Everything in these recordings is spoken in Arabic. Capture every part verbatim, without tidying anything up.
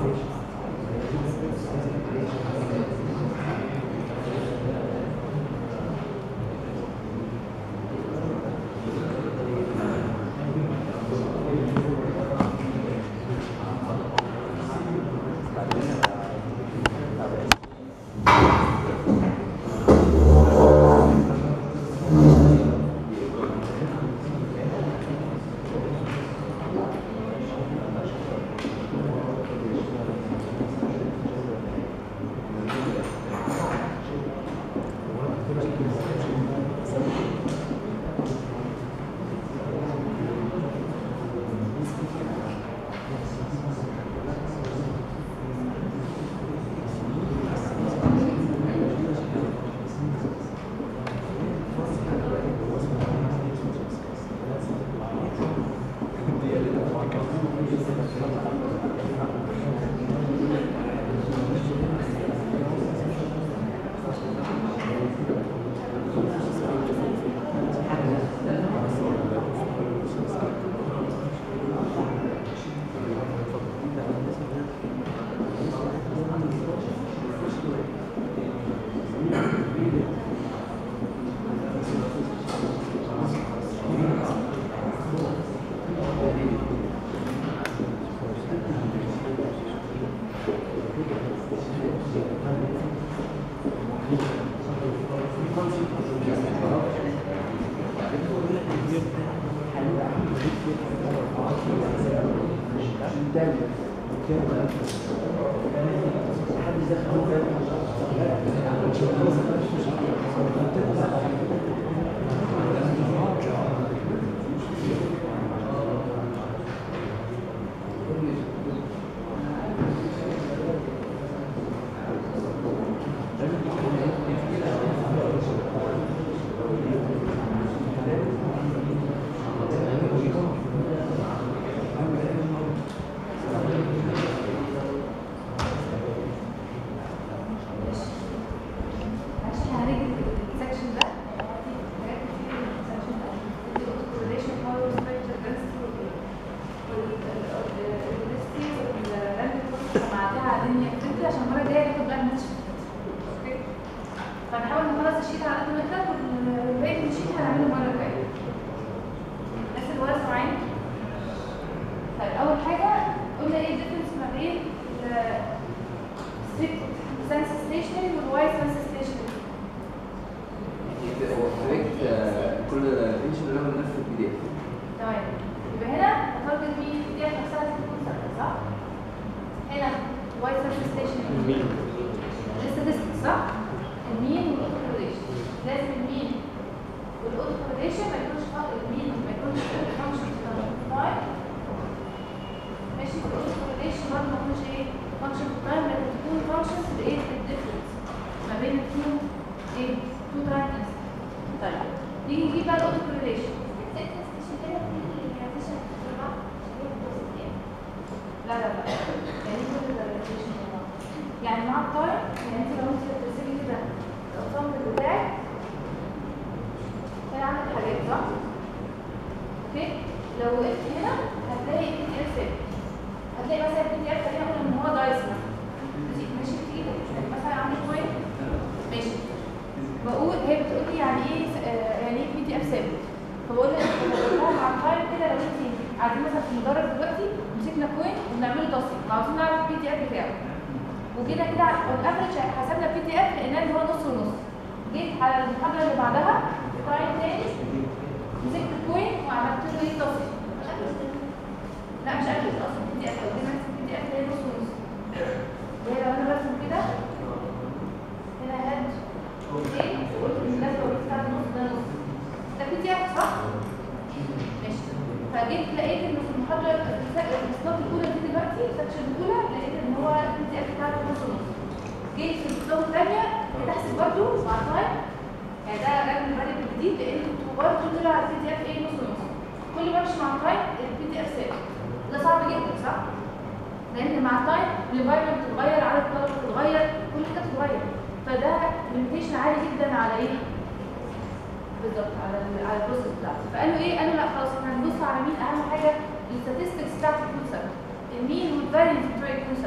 المين والفارينس بتوع الكونسبت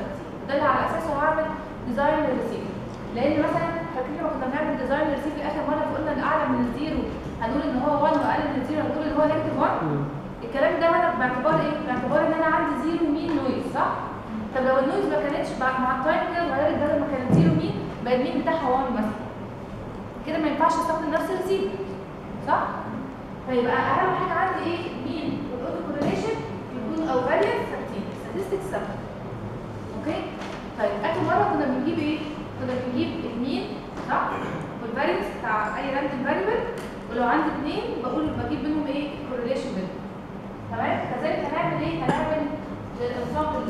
ده اللي على اساسه هعمل ديزاين للريسيفر. لان مثلا فاكرين لما كنا بنعمل ديزاين للريسيفر اخر مره فقلنا ان اعلى من الزيرو هنقول ان هو واحد واقل من الزيرو هنقول ان هو نيجاتيف واحد. الكلام ده انا باعتبار ايه؟ باعتبار ان انا عندي زيرو مين نويز صح؟ طب لو النويز ما كانتش مع التايم كده اتغيرت بدل ما كانت زيرو مين بقى المين بتاعها واحد مثلا. كده ما ينفعش استخدم نفس الريسيفر صح؟ فيبقى اهم حاجه عندي ايه؟ مين والاوتو كورليشن يكون او فاريانس ثابتين، statistics ثابته. اوكي؟ طيب اخر مره كنا بنجيب ايه؟ كنا بنجيب المين صح؟ والفاريانس بتاع اي راندوم فاريبل، ولو عندي اثنين بقول بجيب بينهم ايه؟ كورليشن بينهم. تمام؟ كذلك هنعمل ايه؟ هنعمل الانسامبل ده.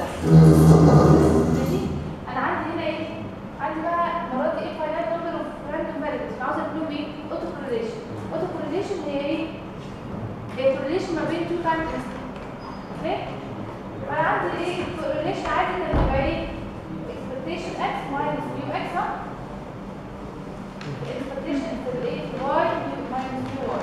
ماشي؟ انا عندي هنا ايه؟ عندي بقى المره دي ايه؟ فاينل نمبر اوف راندوم فاريبلز، عاوزه اقول لهم ايه؟ اوتو كورليشن. اوتو كورليشن هي ايه؟ هي كورليشن ما بين تو تايم انستنت. اوكي؟ فانا عندي ايه؟ كورليشن عادي ان يبقى ايه؟ expectation x minus mu x صح؟ expectation equal ايه؟ y minus mu y.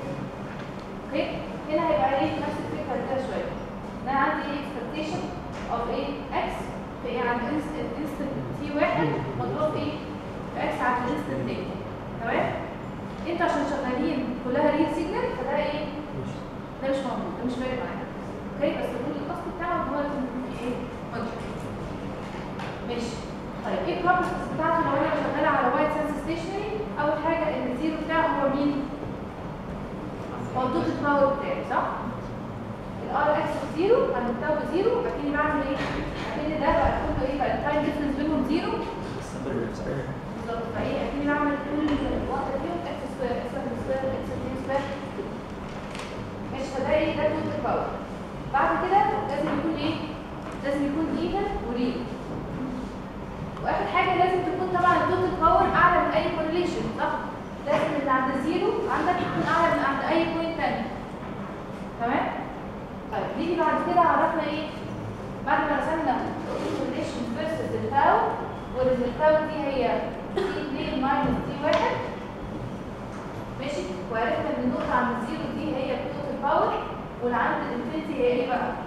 اوكي؟ هنا هيبقى ايه؟ نفس الفكره كده شويه. ان انا عندي ايه؟ expectation of ايه؟ x في ايه؟ عند instant t واحد مضروب ايه؟ في x عند instant تاني. تمام؟ انتوا عشان شغالين كلها ريل سيجنال فده ايه؟ ده مش موجود، ده مش فارق معانا. اوكي؟ بس الرول الاصلي بتاعه هو لازم يكون فيه ايه؟ مضروب. ماشي. طيب ايه البروبرتيز بتاعته لو انا شغاله على وايت سنس ستيشنري؟ اول حاجه ان الزيرو بتاعه هو مين؟ هو الدوت باور بتاعي صح؟ الار اكس زيرو هنبتدي بزيرو اكني بعمل ايه؟ اكن ده بقى كله ايه؟ بقى التايم ديفرنس بينهم زيرو. بالظبط. فايه اكني بعمل كل واحده فيهم اكس سكوير اكس سكوير اكس سكوير. ماشي. فده ايه؟ ده الدوت باور. بعد كده لازم يكون ايه؟ لازم يكون ايفن وريل. واخر حاجه لازم تكون طبعا التوتال باور اعلى من اي كورليشن صح؟ لازم اللي عند الزيرو عندك يكون اعلى من عند اي بوينت ثاني. تمام؟ طيب نيجي بعد كده عرفنا ايه؟ بعد ما رسمنا الكورليشن فيرسز التاو، وان التاو دي هي تي اثنين ماينس تي واحد. ماشي؟ وعرفنا ان النقطه عند الزيرو دي هي التوتال باور، واللي عند الانفينيتي هي ايه بقى؟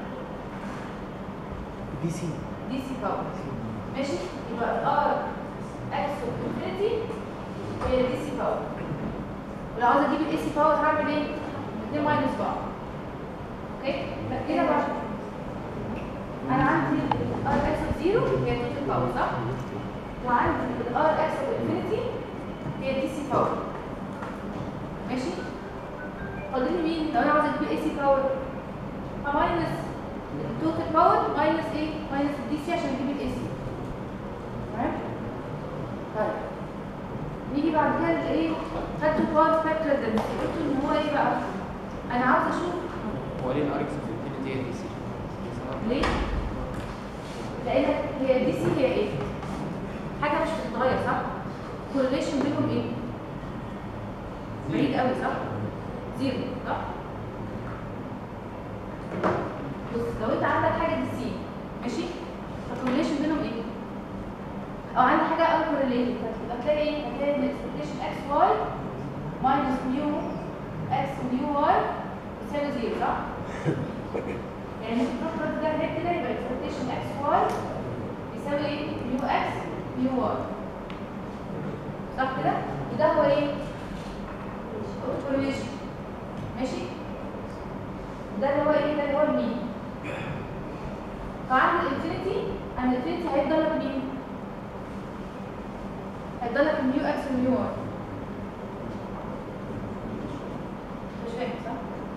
دي سي دي سي باور. ماشي؟ يبقى الار اكس انفينيتي هي دي سي باور. ولو عاوز اجيب الاي سي باور هعمل ايه؟ اتنين ماينس بعض. اوكي؟ كده بقى انا عندي الار اكس زيرو هي توتال باور صح؟ وعندي الار اكس انفينيتي هي دي سي باور. ماشي؟ فاضل لي مين؟ لو انا عاوز اجيب الاي سي باور فماينس التوتال باور ماينس ايه؟ ماينس الدي سي عشان اجيب الاي سي. تمام؟ طيب نيجي بعد كده لايه؟ خدتوا باور فاكتور دنسيتي، قلتوا ان هو ايه بقى؟ انا عاوز اشوف هو ليه الار اكس انفينيتي هي دي سي؟ ليه؟ لان هي دي سي هي ايه؟ حاجه مش بتتغير صح؟ كورليشن بينهم ايه؟ بعيد قوي صح؟ زيرو صح؟ بص لو انت عندك حاجه دي سي ماشي؟ فالكورليشن بينهم ايه؟ او عندي حاجه ان كورليتد هتلاقي ايه؟ هتلاقي ان اكسبكتيشن اكس واي ماينس ميو اكس ميو واي بتساوي زيرو صح؟ يعني ممكن تروح ترد ده هناك كده يبقى اكسبكتيشن اكس واي بيساوي ايه؟ ميو اكس ميو واي صح كده؟ وده هو ايه؟ كورليشن. ماشي؟ ده اللي هو ايه؟ ده اللي هو المين. فعند الانفينيتي عند الانفينيتي هيفضل لك مين؟ هيفضل لك الميو اكس والميو واي. مش فاهم صح؟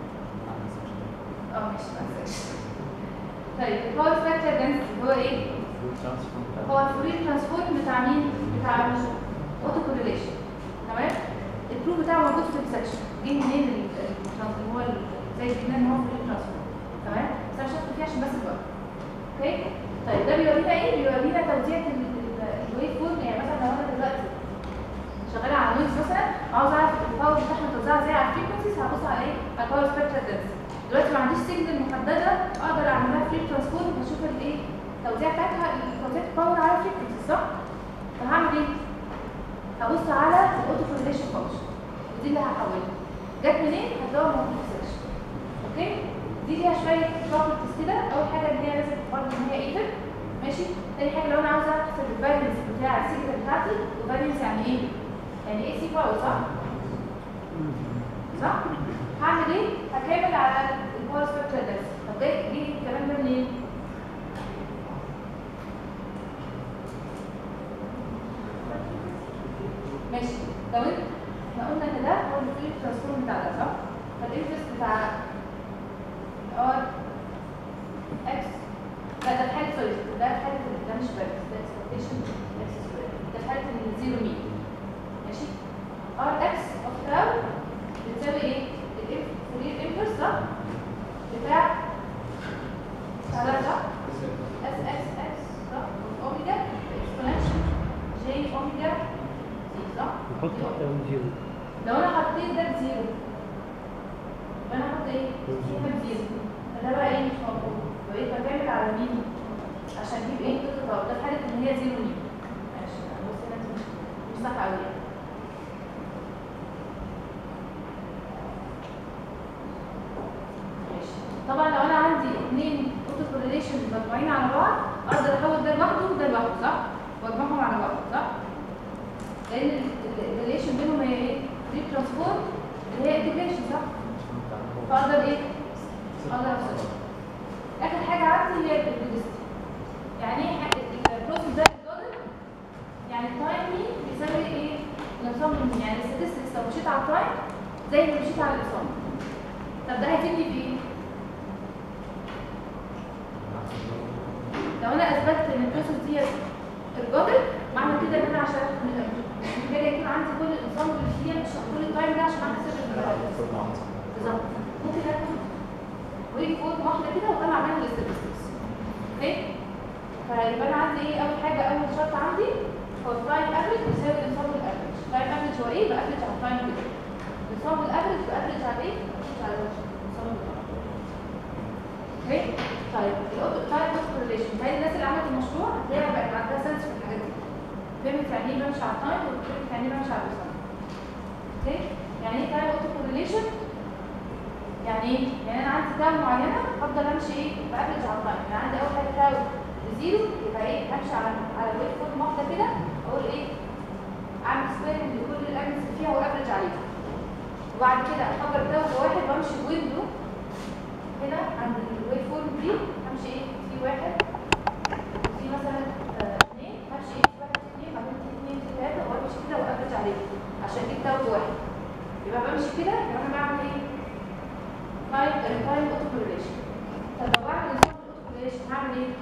اه ماشي ماشي. طيب الباور فاكتور دنسيتي هو ايه؟ هو الفورير ترانسفورم بتاع مين؟ بتاع الاوتو كورليشن. تمام؟ البروف بتاعه موجود في السكشن. جه منين اللي هو زي ما ان هو فورير ترانسفورم. تمام؟ بس انا مش هدخل فيه عشان بس الوقت. اوكي؟ طيب ده بيورينا ايه؟ بيورينا توزيع الويف فورم. يعني مثلا لو انا دلوقتي شغاله على نويز مثلا عاوز اعرف الباور بتاعها متوزعه ازاي على الفريكونسيز، هبص على ايه؟ على الباور سبيكترال دنسيتي. دلوقتي ما عنديش سيجنال محدده اقدر اعمل لها فري ترانسفورم واشوف الايه؟ التوزيع بتاعتها توزيع الباور على الفريكونسيز صح؟ فهعمل ايه؟ هبص على الاوتو كورليشن فانكشن ودي اللي هحولها. جت منين؟ هتلاقوها موجوده في السكشن. اوكي؟ دي ليها شويه بروبرتيز كده. اول حاجه ان هي لازم برضه ان هي ايفن ماشي. تاني حاجه لو انا عاوزه احسب الفارينس بتاع السيجنال بتاعتي، وفارينس يعني ايه؟ يعني ايه سي باور صح؟ صح؟ هعمل ايه؟ هكمل على الباور سبيكترال بس. طب ده جه الكلام ده منين؟ ماشي. لو انت احنا قلنا ان ده هو الفري ترانسفورم بتاع ده صح؟ فالانفرس بتاع ار اكس لا ده في حاله سوري ده في حاله ده مش فارس ده اكسبكتيشن اكس سكوير ده في حاله ان زيرو مين ماشي. ار اكس اوف تاو بتساوي ايه؟ الفري انفرس صح؟ بتاع ده صح؟ اس اكس اكس صح؟ اوميجا اكسبوننشال جي اوميجا صح؟ نحط زيرو. لو انا حطيت ده بزيرو يبقى انا هحط ايه؟ هنا بزيرو فده بقى ايه مش موجود. بقيت بكمل على مين؟ عشان اجيب ايه؟ طب ده في حاله ان هي زيرو مين؟ ماشي بص هنا مش مش صح قوي يعني. ماشي. طبعا لو انا عندي اثنين اوتو كورليشن مجموعين على بعض اقدر احول ده لوحده وده لوحده صح؟ واجمعهم على بعض صح؟ لان الريليشن بينهم هي ايه؟ فري ترانسفورم اللي هي انتجريشن صح؟ فاقدر ايه؟ اقدر افصل. اخر حاجه عندي هي البرودستي. يعني ايه البروسيس ده الجدول؟ يعني التايم مين بيساوي ايه؟ الانسان مين؟ يعني الستاتستكس لو مشيت على التايم زي ما مشيت على الانسان. طب ده هيفيدني في ايه؟ لو انا اثبتت ان البروسيس دي الجدول معنى كده ان انا عشان محتاجه يكون عندي كل الانسان اللي فيها مش كل التايم ده عشان احسب بالظبط. ممكن اكون ويك فوت واحده كده وانا عامله الاستاتستكس اوكي. فيبقى انا عندي ايه؟ اول حاجه اول شرط عندي هو التايم افريج بيساوي الانسان الافريج. التايم افريج هو ايه؟ بافريج على التايم كده. الانسان الافريج بافريج على ايه؟ على الانسان اوكي. طيب التايم كورليشن هاي الناس اللي عملت المشروع هتلاقيها بقت عندها سنس في الحاجات دي. فهمت يعني ايه بمشي على التايم وفهمت يعني ايه بمشي على الانسان. اوكي. يعني ايه تايم اوتو كورليشن؟ يعني ايه؟ يعني انا عندي تاو معينه هفضل امشي ايه؟ بافريج على التايم. يعني عندي اول حاجه تاو بزيرو يبقى ايه؟ همشي على على الويف فورم واحده كده اقول ايه؟ اعمل سبيرنج لكل الامنز اللي فيها وافريج عليها. وبعد كده افكر تاو بواحد وامشي بويندو كده عند الويف فورم دي همشي ايه؟ في واحد وفي مثلا اثنين آه همشي ايه؟ في واحد في اثنين بعدين في اثنين في ثلاثه وامشي كده وافريج عليها عشان اجيب تاو بواحد. يبقى بمشي كده يبقى انا بعمل ايه؟ تايم تايم اوتو كورليشن. طب لو بعمل نظام الاوتو كورليشن هعمل ايه؟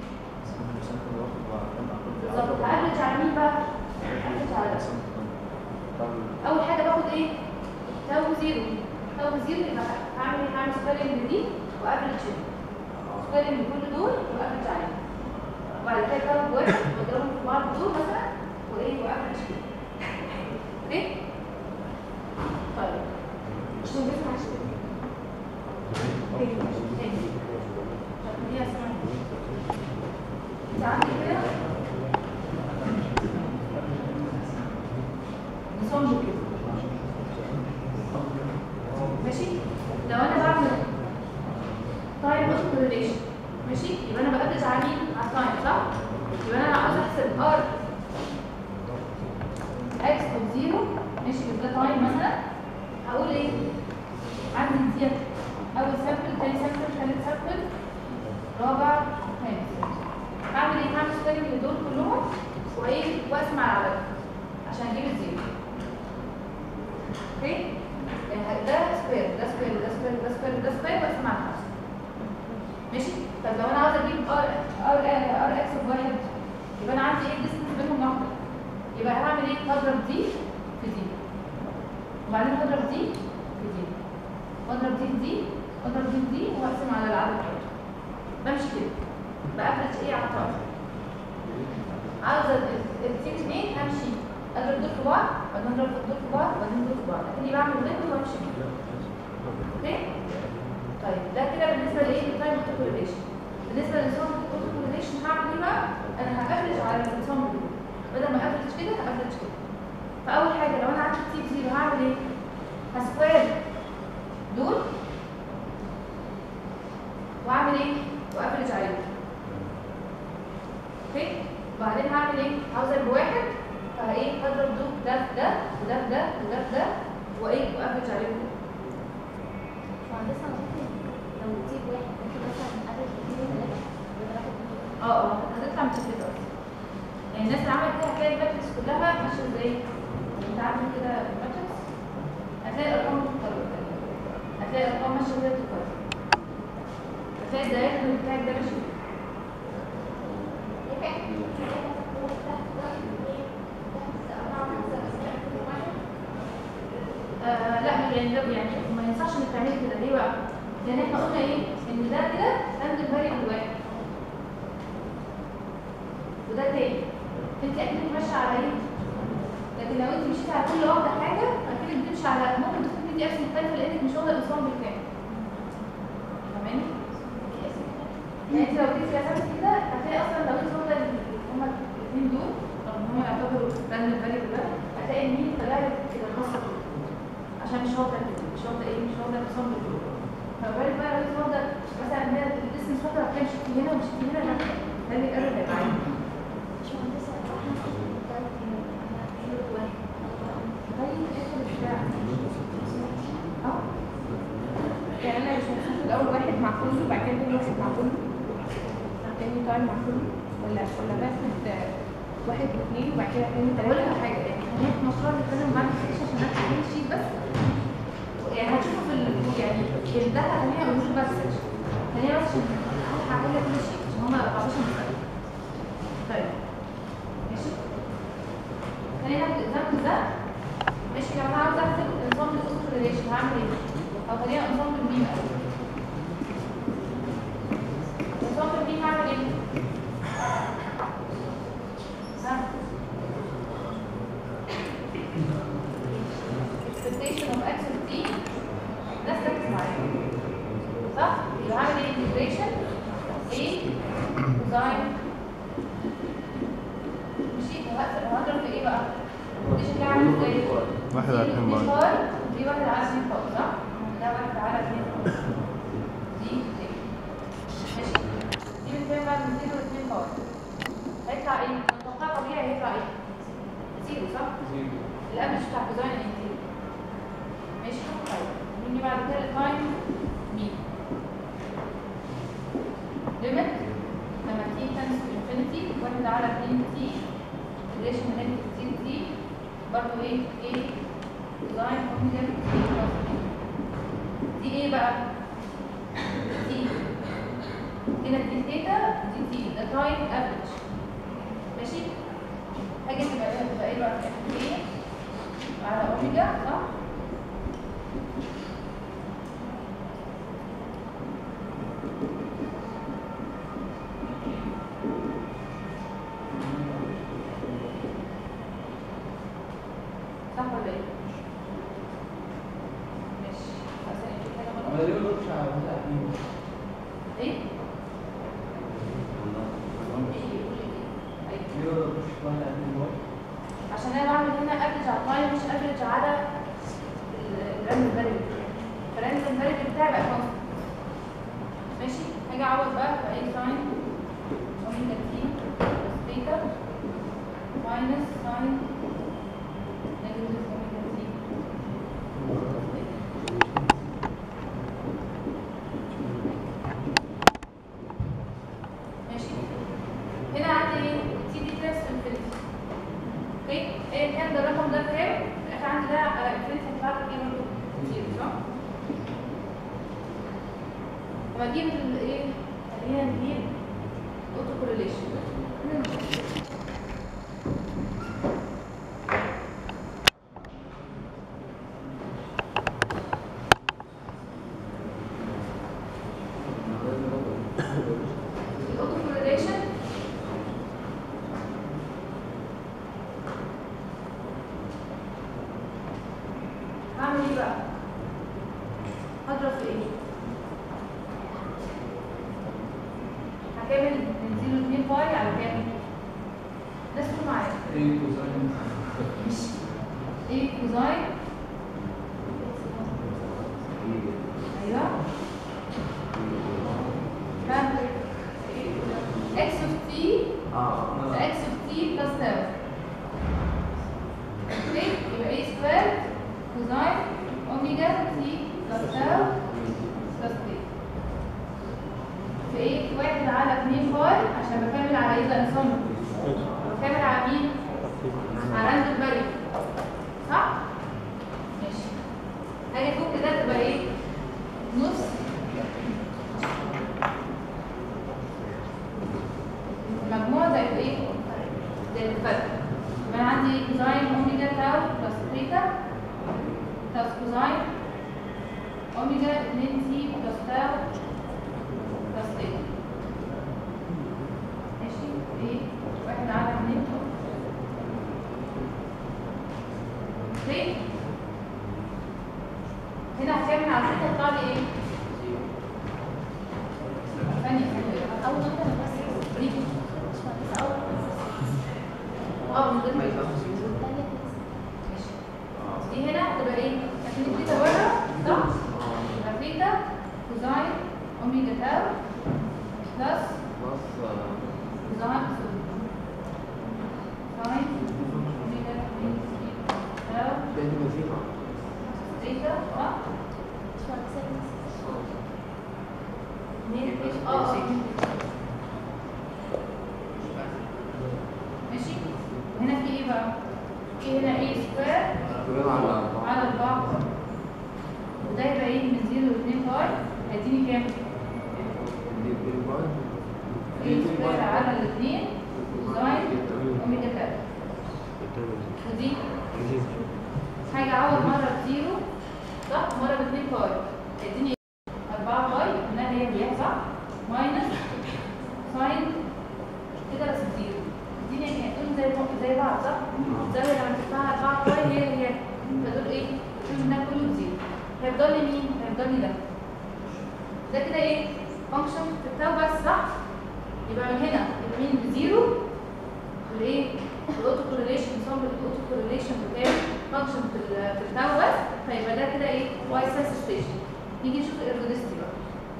بالظبط هافرج على مين بقى؟ هافرج على اول حاجه باخد ايه؟ تاو زيرو. تاو زيرو يبقى هعمل ايه؟ هعمل سبيرنج دي وافرج هنا. سبيرنج كل دول وافرج عليهم. وبعد كده تاو واحد واضربهم في بعض دول مثلا وايه؟ وافرج كده. اوكي؟ طيب شو بسمع شو؟ تاني تاني طب هي اسمها انت عندي كده نصمم كده ماشي. لو انا بعمل تايم اوف كورليشن ماشي يبقى انا بقدر على مين؟ على التايم صح؟ يبقى انا عاوز احسب ار اكس اوف زيرو ماشي يبقى تايم مثلا هقول ايه؟ عندي دي اول سامبل تاني سامبل ثالث سامبل رابع خامس. هعمل ايه؟ هعمل سبيرنج لدول كلهم وايه؟ واقسم على العدد عشان اجيب الزيرو. اوكي؟ يعني ده سبير ده سبير ده سبير ده سبير ده سبير واقسم على خمسه. ماشي؟ طب لو انا عاوز اجيب ار ار ار اكس اوف واحد يبقى انا عندي ايه الديستنس بينهم واحده. يبقى هعمل ايه؟ هضرب دي في دي وبعدين هضرب دي في دي واضرب دي في دي واضرب دي في دي واقسم على العدد كده. بمشي كده بافرج ايه على الطرف. عاوزه التيم اثنين امشي اضرب دول في بعض وبعدين اضرب دول في بعض وبعدين دول في بعض لكني بعمل ويندو وامشي كده. اوكي؟ طيب ده كده بالنسبه لايه؟ للتايم اوتو كورليشن. بالنسبه للنظام اوتو كورليشن هعمل ايه بقى؟ انا هافرج على النظام دول بدل ما افرج كده هافرج كده. فاول حاجه لو انا عندي تيم زيرو هعمل ايه؟ هسكوير دول واعمل ايه؟ وافرج عليهم. اوكي؟ وبعدين هعمل ايه؟ عاوزه بواحد فايه هضرب ده في ده وده في ده وده في ده وايه وافرج عليهم. مهندسة ممكن لو تجيب واحد ممكن مثلا نقابل اثنين ثلاثة بناخد اه اه هتطلع متفقه اصلا. يعني الناس اللي عملت كده هتلاقي الماتريكس كلها ماشيه ازاي؟ انت عامل كده الماتريكس هتلاقي الارقام بتتكرر، هتلاقي الارقام ماشيه ازاي بتتكرر، هتلاقي الدايركت بتاعك ده ماشي. آه لا يعني ده يعني ما ينفعش انك تعملي كده. ليه بقى؟ لان احنا قلنا ايه؟ ان ده كده راندوم فاريبل واحد وده تاني، انت اكيد ماشيه على ايه؟ لكن لو انت مشيتي على كل واحده حاجه اكيد بتمشي على ممكن تكون دي اسم مختلفه لانك مش واخده الاسم بالكامل. فاهماني؟ يعني انت لو جيتي رسمتي كده هتلاقي اصلا لو انت واخده هما الاثنين دول رغم ان هم يعتبروا راندوم فاريبل ده هتلاقي المين طلع لك كده الخاصه كده عشان مش واخده مش واخده ايه؟ مش واخده الاسم بالكامل. فبالك بقى لو انت واخده مثلا هي الاسم مش واخده كام شفتي هنا وشفتي هنا لا ده اللي قرب هيبقى عادي. مش مهندسة احنا ثلاث ايام احنا حلو واحد طيب اخد البتاع اه يعني انا مش هنحط الاول واحد مع كله وبعد كده تاني واحد مع كله تاني تايم مع كله ولا ولا باخد واحد واثنين وبعد كده تاني ثلاثه حاجه. يعني هناك مشروع بنتكلم بعد الفيش عشان نفتح الشيت بس يعني هتشوفوا في ال... يعني ده خليني اقول بس خليني بس عشان هلحق اقول لك كل شيء عشان هما أربعتاشر مسألة. طيب ماشي خلينا ناخد الاكزامبل ده. ماشي لو انا عاوز احسب نظام الاوتو ريليشن هعمل ايه؟ او خلينا نظام الميم الاول. نظام الميم هعمل ايه؟ ها expectation of x of t ده ستاتس معايا صح؟ يبقى هعمل ايه؟ integration a cosine ماشي وهقسم وهضرب في ايه بقى؟ دي شكلها عامل ازاي؟ واحد على اتنين باي دي واحد على اتنين باي صح؟ ده واحد على اتنين باي دي دي ماشي دي من فين بقى؟ من زيرو لاتنين باي هيطلع ايه؟ متوقع طبيعي هيطلع ايه؟ زيرو صح؟ زيرو. الافرج بتاع كوزاين ايه زيرو ماشي طيب نيجي بعد كده التايم مين؟ ليميت لما تي تنس انفينيتي واحد على اتنين تي ريليشن نيجاتيف تي تي برضه ايه؟ ايه كوزاين اوميجا تي بلس دي ايه بقى؟ تي هنا دي ثيتا دي تي ده تايم افريج ماشي؟ حاجه تبقى ايه تبقى ايه بقى؟ ايه على اوميجا صح؟ صح ولا ايه؟ ماشي عشان في حاجه غلط ما ليه ما نروحش على التأكيد؟ ايه؟ ليه ما نروحش على التأكيد؟ عشان انا بعمل هنا افريج على التايم مش افريج على الراندوم فاريبل فالراندوم فاريبل بتاعي بقى كونستنت ماشي هاجي اعوض بقى في اي ساين اوميجا تي بلس ثيتا ماينس ساين نيجاتيف اوميجا تي ماشي هنا عندي ايه؟ تي دي تريس انفينيتي اوكي ايا كان ده الرقم ده كام؟ في الاخر عندي ده على انفينيتي هيطلع لي ايه برضه؟ زيرو صح؟ لما اجيب الايه؟ خلينا نجيب اوتو كورليشن الاوتو كورليشن هعمل ايه بقى؟ هضرب في ايه؟ هكمل من زيرو لاتنين باي على كام؟ ده اسمه معايا ايه كوزاين؟ مش ايه كوزاين ايوه فاهم اكس اوف تي اه اكس اوف تي بلس تاو. اوكي يبقى ايه سكوير كوزاين اوميجا تي بلس تاو بلس تي في ايه واحد على اتنين باي عشان بكمل على ايه ده نظام بكمل على مين؟ على راندوم فاليو صح؟ ماشي هاجي فوق كده تبقى ايه؟ نص مجموع زي ايه؟ زي الفرق. يبقى انا عندي كوزاين اوميجا تاو بلس ثيتا بلس كوزاين اوميجا اتنين تي بلس تاو بلس ثيتا. ماشي ايه؟ واحد على اتنين اوكي؟ هنا هكمل على ثيتا يطلع لي ايه؟ ثانية ثانية اول واحده انا بس دي باشمهندسه اول واحده اه من غير ما يبقى والثانيه ماشي دي هنا هتبقى ايه؟ هتبقى ثيتا بره صح؟ يبقى ثيتا كوزاين اوميجا تاو بلس كوزاين ساين اوميجا تاو ثيتا اه باشمهندسه اتنين اه ماشي هنا في ايه بقى؟ في هنا ايه سكوير على أربعة وده يبقى ايه من زيرو لاتنين باي هيديني كام؟ ايه سكوير على الاتنين كوزاين اوميجا تاو ودي حاجة اعوض مرة بزيرو صح؟ مرة باتنين باي هيديني أربعة باي انها هي هي صح؟ ماينس ساين كده بس بزيرو الدنيا كانت دول زي زي بعض صح؟ الزاوية لما تدفعها أربعة باي هي هي فدول ايه؟ شوف ده كله بزيرو هيفضل لي مين؟ هيفضل لي ده ده كده ايه؟ فانكشن في التاو بس صح؟ يبقى من هنا يبقى مين بزيرو والايه؟ الاوتو كورليشن نظام الاوتو كورليشن بتاعي فانكشن في في التاو بس فيبقى ده كده ايه؟ واي ساس ستيشن نيجي نشوف الارجوديستي بقى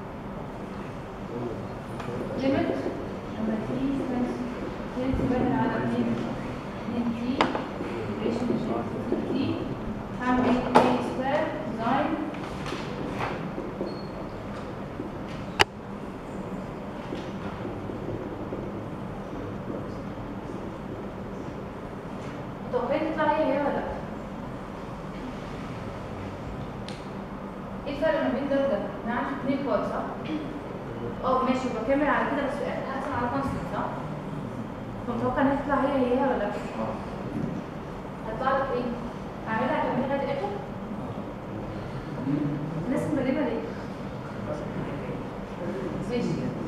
ليميت لما تي تنسي بدل على اتنين اتنين تي ريشن تي هعمل ايه تي سكوير زاين متوقعين تطلع هي هي ولا لا؟ ايه الفرق ما بين ده وده؟ انا عندي اتنين باي صح؟ اه ماشي بكمل على كده بس في الاخر هقسم على كونستنت صح؟ فمتوقع انها تطلع هي هي ولا لا؟ هتطلع لك ايه؟ اعملها اكملها لغايه الاخر؟ الناس مبلمه ليه؟ ماشي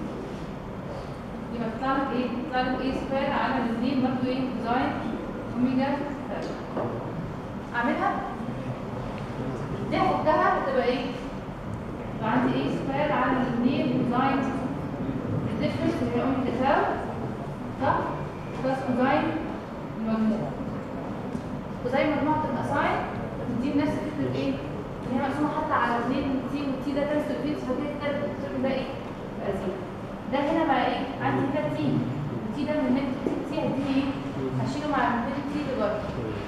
يبقى تطلع لك ايه؟ تطلع لك ايه سكوير على الاثنين برضه ايه؟ كوزاين اوميجا اعملها؟ دي هفكها هتبقى ايه؟ يبقى عندي ايه سكوير على الاثنين كوزاين الديفرنس اللي هي اوميجا تاو صح؟ بلس كوزاين المجموع كوزاين المجموع تبقى ساين بتديني نفس فكره ايه؟ ان هي مقسومه حتى على اثنين تي والتي ده تنس الفيكس فكده كده الترم ده ايه؟ بقى زيرو ده هنا بقى ايه؟ عندي هنا تي التي ده من نيجاتيف تي هيديني ايه؟ هشيله مع الاثنين تي اللي بره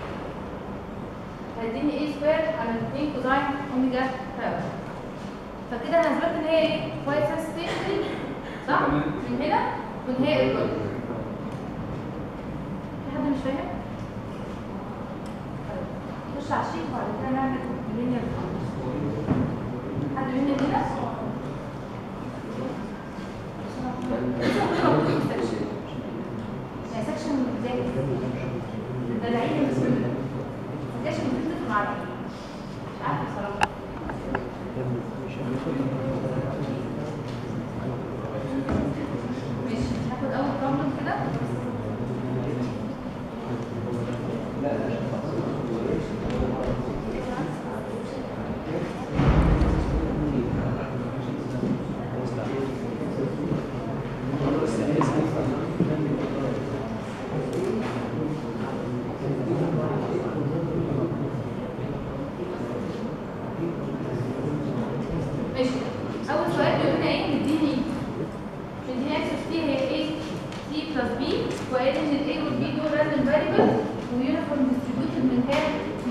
هيديني ايه سكوير على الاثنين كوزاين اوميجا تاو فكده انا اثبتت ان هي ايه؟ كويس ستيشن صح؟ من هنا وان هي ايكوال في حد مش فاهم؟ نخش على الشيك وبعد كده نعمل لينير حد مني هنا؟ يعني سكشن ازاي؟ ده العين المسؤولة سكشن بتتفق مع العين مش عارفة بصراحة ماشي هاخد أول بروبلم كده ماشي اول سؤال بيقول لنا ايه مديني مديني اكس اوف تي هي ايه تي بلس بي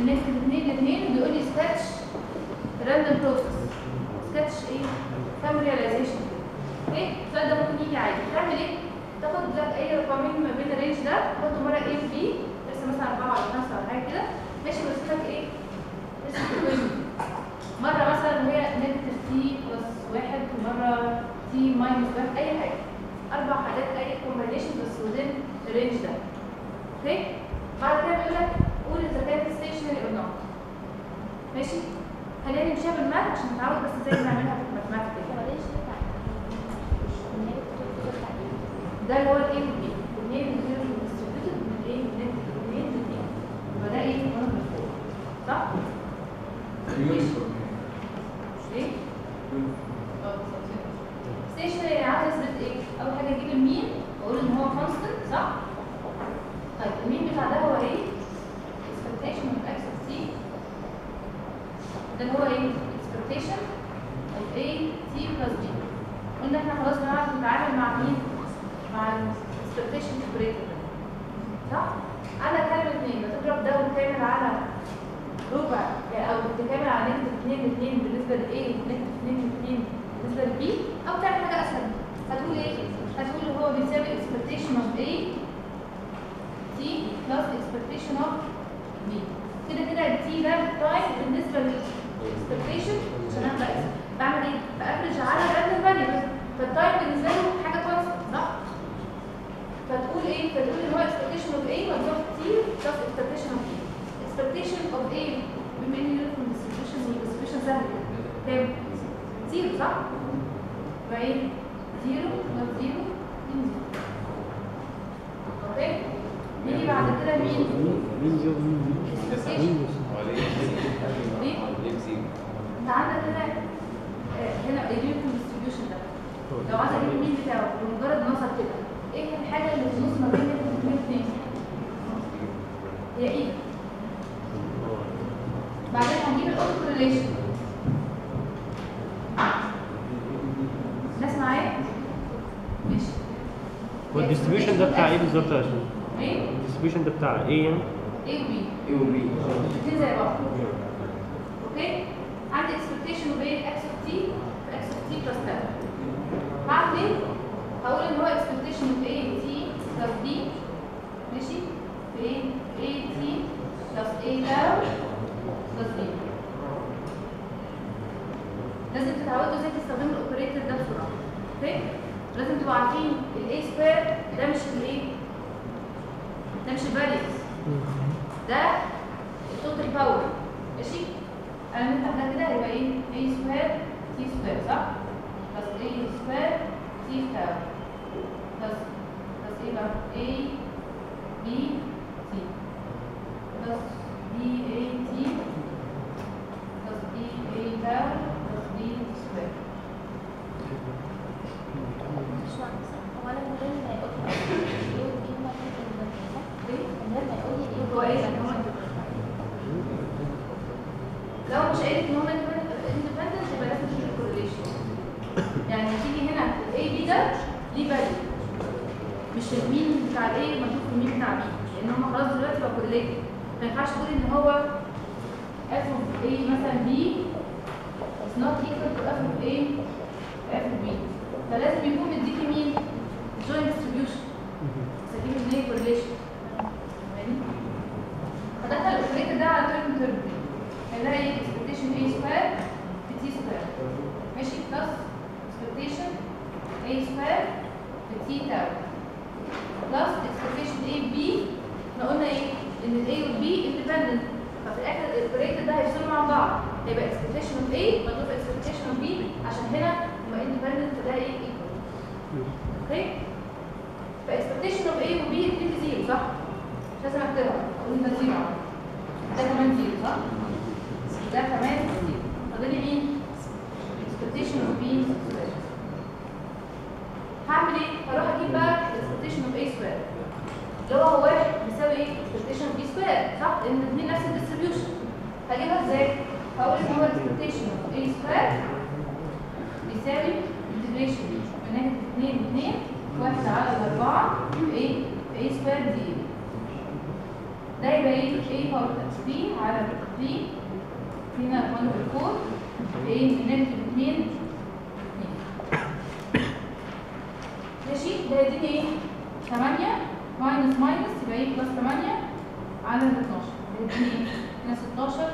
من نيجاتيف اتنين ل اتنين بيقول لي سكتش راندوم بروسيس. سكتش ايه؟ فام رياليزيشن. اوكي؟ السؤال ده ممكن يجي عادي. تعمل ايه؟ تاخد لك اي رقمين ما بين الرينج ده تحطه مره ايه و بي، لسه مثلا اربعه ولا خمسه ولا حاجه كده، ماشي ويرسم لك ايه؟ ريسك ايكويشن. مره مثلا وهي نيجاتيف تي بلس واحد ومره تي ماينس واحد، اي حاجه. اربع حاجات اي كومبينيشن بس وذين الرينج ده. اوكي؟ بعد كده بيقول لك قول اذا كانت ستيشنري اور نوت. ماشي؟ خلينا نمشيها بالماث عشان نتعود بس ازاي بنعملها في الماثماتيك. ده اللي هو الايه والبي، الاثنين اللي ديستريبيوتد من الايه؟ من الاثنين للاثنين. يبقى ده ايه؟ واحد من فوق. صح؟ ايه؟ اه بالظبط. ستيشنري عاوز اثبت ايه؟ اول حاجه اجيب المين واقول ان هو كونستنت، صح؟ طيب المين بتاع ده هو ايه؟ expectation of x of t. ده اللي هو ايه؟ expectation of a t plus b. قلنا احنا خلاص بنعرف نتعامل مع مين؟ مع expectation operator ده. صح؟ على كلمة اتنين بتضرب ده وتكامل على ربع يعني او بتكامل على نيجاتيف اتنين ل اتنين بالنسبة ل A ونيجاتيف اتنين ل اتنين بالنسبة ل B، او تعمل حاجة اسهل. هتقول ايه؟ هتقول هو بيساوي expectation of A t plus expectation of B. كده كده ال t ده تايم بالنسبة لل expectation عشان انا بقى بعمل ايه؟ بافرج على random variable، فالتايم بالنسبة له حاجة constant، صح؟ فتقول ايه؟ فتقول ان هو expectation of A مضروب t plus expectation of B. expectation of A بما اني جبت من distribution والdistribution سهل كام؟ زيرو، صح؟ يبقى ايه؟ زيرو plus زيرو من زيرو. اوكي؟ نيجي بعد كده مين؟ مين زيرو مين expectation. ليه؟ انت عندك هنا هنا اليونيفورم distribution ده. لو عايز اجيب المين بتاعه بمجرد نظر كده، ايه الحاجه اللي في النص ما بين الاثنين والاثنين؟ هي ايه؟ بعدين هنجيب الاوتو كورليشن. الناس معايا؟ ماشي. هو الديستريبيوشن ده بتاع ايه بالظبط يا عشان؟ ايه؟ الديستريبيوشن ده بتاع ايه يعني؟ A و B. A و B. الاثنين زي بعض. اوكي؟ عندي expectation of A x of t x of t plus ten. هعمل ايه؟ هقول ان هو expectation of A t plus b ماشي؟ في ايه؟ A t plus A tau plus b. لازم تتعودوا ازاي تستخدموا الاوبريتور ده بسرعه. اوكي؟ لازم تبقوا عارفين ال A square ده مش الايه؟ ده مش الفاليوز. ده التوتال باور. ماشي؟ انا بنفتح ده كده هيبقى ايه؟ A square t square، صح؟ plus A square t tau plus plus ايه بقى؟ A B t plus B A t plus B A tau plus B square. مش معنى هو انا من غير ما يقول لي ايه ودي هما الاثنين صح؟ من غير ما يقول لي ايه هو ايه ان هو لو مش قايل ان هو اندبندنت يبقى لازم تشوف الكورليشن. يعني تيجي هنا الاي بي ده ليه فاليو، مش المين بتاع الاي مشوف المين بتاع بي، لان هم خلاص دلوقتي بقوا كورليتد. ما ينفعش تقول ان هو اف اوف اي مثلا بي از نوت ايكوال تو اف اوف اي اف اوف بي، فلازم يكون مديكي مين؟ جوين ديستريبيوشن. بس اجيب منين كورليشن؟ فاهماني؟ هدخل الاوبريتور ده على ترم ترم هنلاقي expectation A square ب T square ماشي plus expectation A square ب T tau plus expectation A B. احنا قلنا ايه؟ ان ال A وال B independent، ففي الاخر الاوبريتور ده هيفصلوا مع بعض، هيبقى expectation of A مضروب expectation of B عشان هنا هما independent فده ايه؟ equal. اوكي؟ ف expectation of A و B الاثنين بزيرو، صح؟ مش لازم اكتبها، اقول ده زيرو، ده كمان زيرو، صح؟ ده كمان زيرو. فاضل لي مين؟ expectation of B square. هعمل ايه؟ هروح اجيب بقى expectation of A square اللي هو واحد بيساوي ايه؟ expectation of B square، صح؟ لان الاثنين نفس الديستريبيوشن. هجيبها ازاي؟ هقول ان هو expectation of A square بيساوي integration من ناحيه اتنين اتنين واحد على الاربعه ايه؟ A square دي. ده يبقى ايه؟ A باور تي على تي هنا واحد over أربعة ايه؟ نيجاتيف اتنين ماشي. ده يديني ايه؟ تمانية ماينس ماينس يبقى ايه؟ بلس تمانية على ال اتناشر ده يديني ايه؟ هنا ستاشر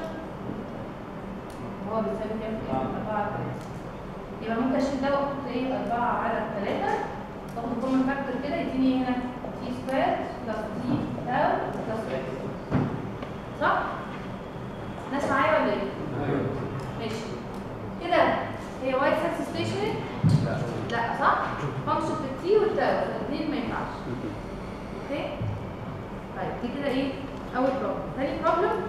هو بيساوي كام؟ أربعة على تلاتة. يبقى ممكن اشيل ده واحط ايه؟ أربعة على تلاتة واخد كومن فاكتور كده يديني هنا تي سكوير بلس تي تاو بلس واحد. صح؟ ناس معايا ولا ايه؟ ماشي. كده هي وايت سكس ستيشنري؟ لا صح؟ فانكشن في التي والتاو الاثنين ما ينفعش. اوكي؟ طيب دي كده ايه؟ أول بروبلم. تاني بروبلم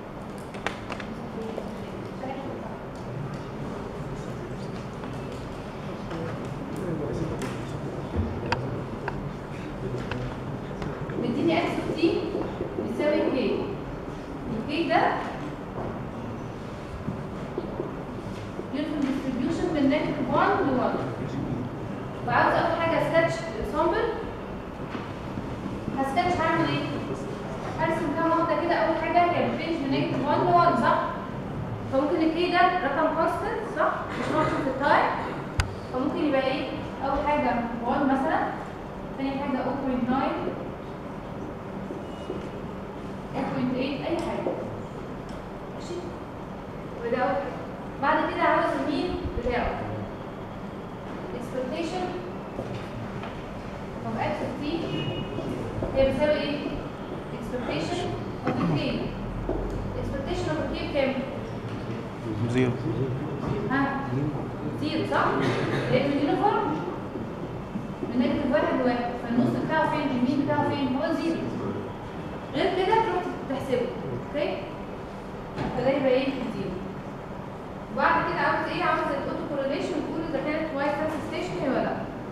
مديني اكس تي بيساوي كي. الكي ده يوزن ديستريبيوشن من نيجاتيف واحد ل واحد. وعاوز اول حاجه سكتش سامبل. هسكتش هعمل ايه؟ هرسم كام واحده كده. اول حاجه هي الرينج من نيجاتيف واحد ل واحد صح؟ فممكن الكي ده رقم كونستنت صح؟ مش فانكشن في التايم. فممكن يبقى ايه؟ اول حاجه واحد مثلا، ثاني حاجه صفر فاصلة تسعة صفر فاصلة تمانية اي حاجه ماشي. وده اول حاجه. بعد كده عاوز المين بتاعه expectation of x of t هي بتساوي ايه؟ expectation of the k. expectation of the k بكام؟ زيرو. ها؟ زيرو صح؟ لأن اليونيفورم من نيجاتيف واحد لواحد فالنص بتاعه فين؟ المين بتاعه فين؟ هو زيرو. غير كده تروح تحسبه اوكي؟ فده يبقى ايه؟ زيرو. وبعد كده عاوز ايه؟ عاوز الاوتو كورليشن تقول اذا كانت وايت سكس ستيشن ولا لا.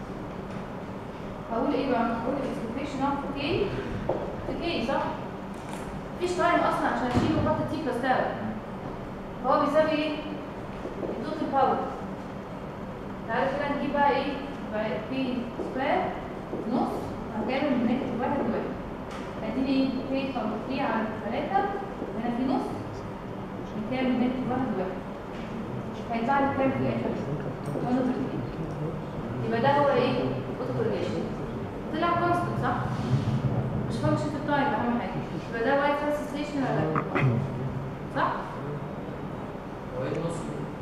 هقول ايه بقى؟ هقول الاكسبكتيشن اوف كي في كي صح؟ مفيش تايم اصلا عشان اشيله وحط تي بلس تاو. فهو بيساوي ايه؟ التوتال باور. تعالى كده نجيب بقى ايه؟ يبقى كي سكوير نص هجيبه من نيجاتيف واحد لواحد. اديني ايه؟ كي باور تي على تلاتة هنا في نص بكام من نيجاتيف واحد لواحد. هيطلع لي كام في الاخر؟ واحد وثلاثين. يبقى ده هو ايه؟ اوتو كورليشن. طلع كونستنت صح؟ مش فانكشن في التايم اهم حاجه. يبقى ده وايت سكس ستيشن ولا لا؟ صح؟ هو ايه النص؟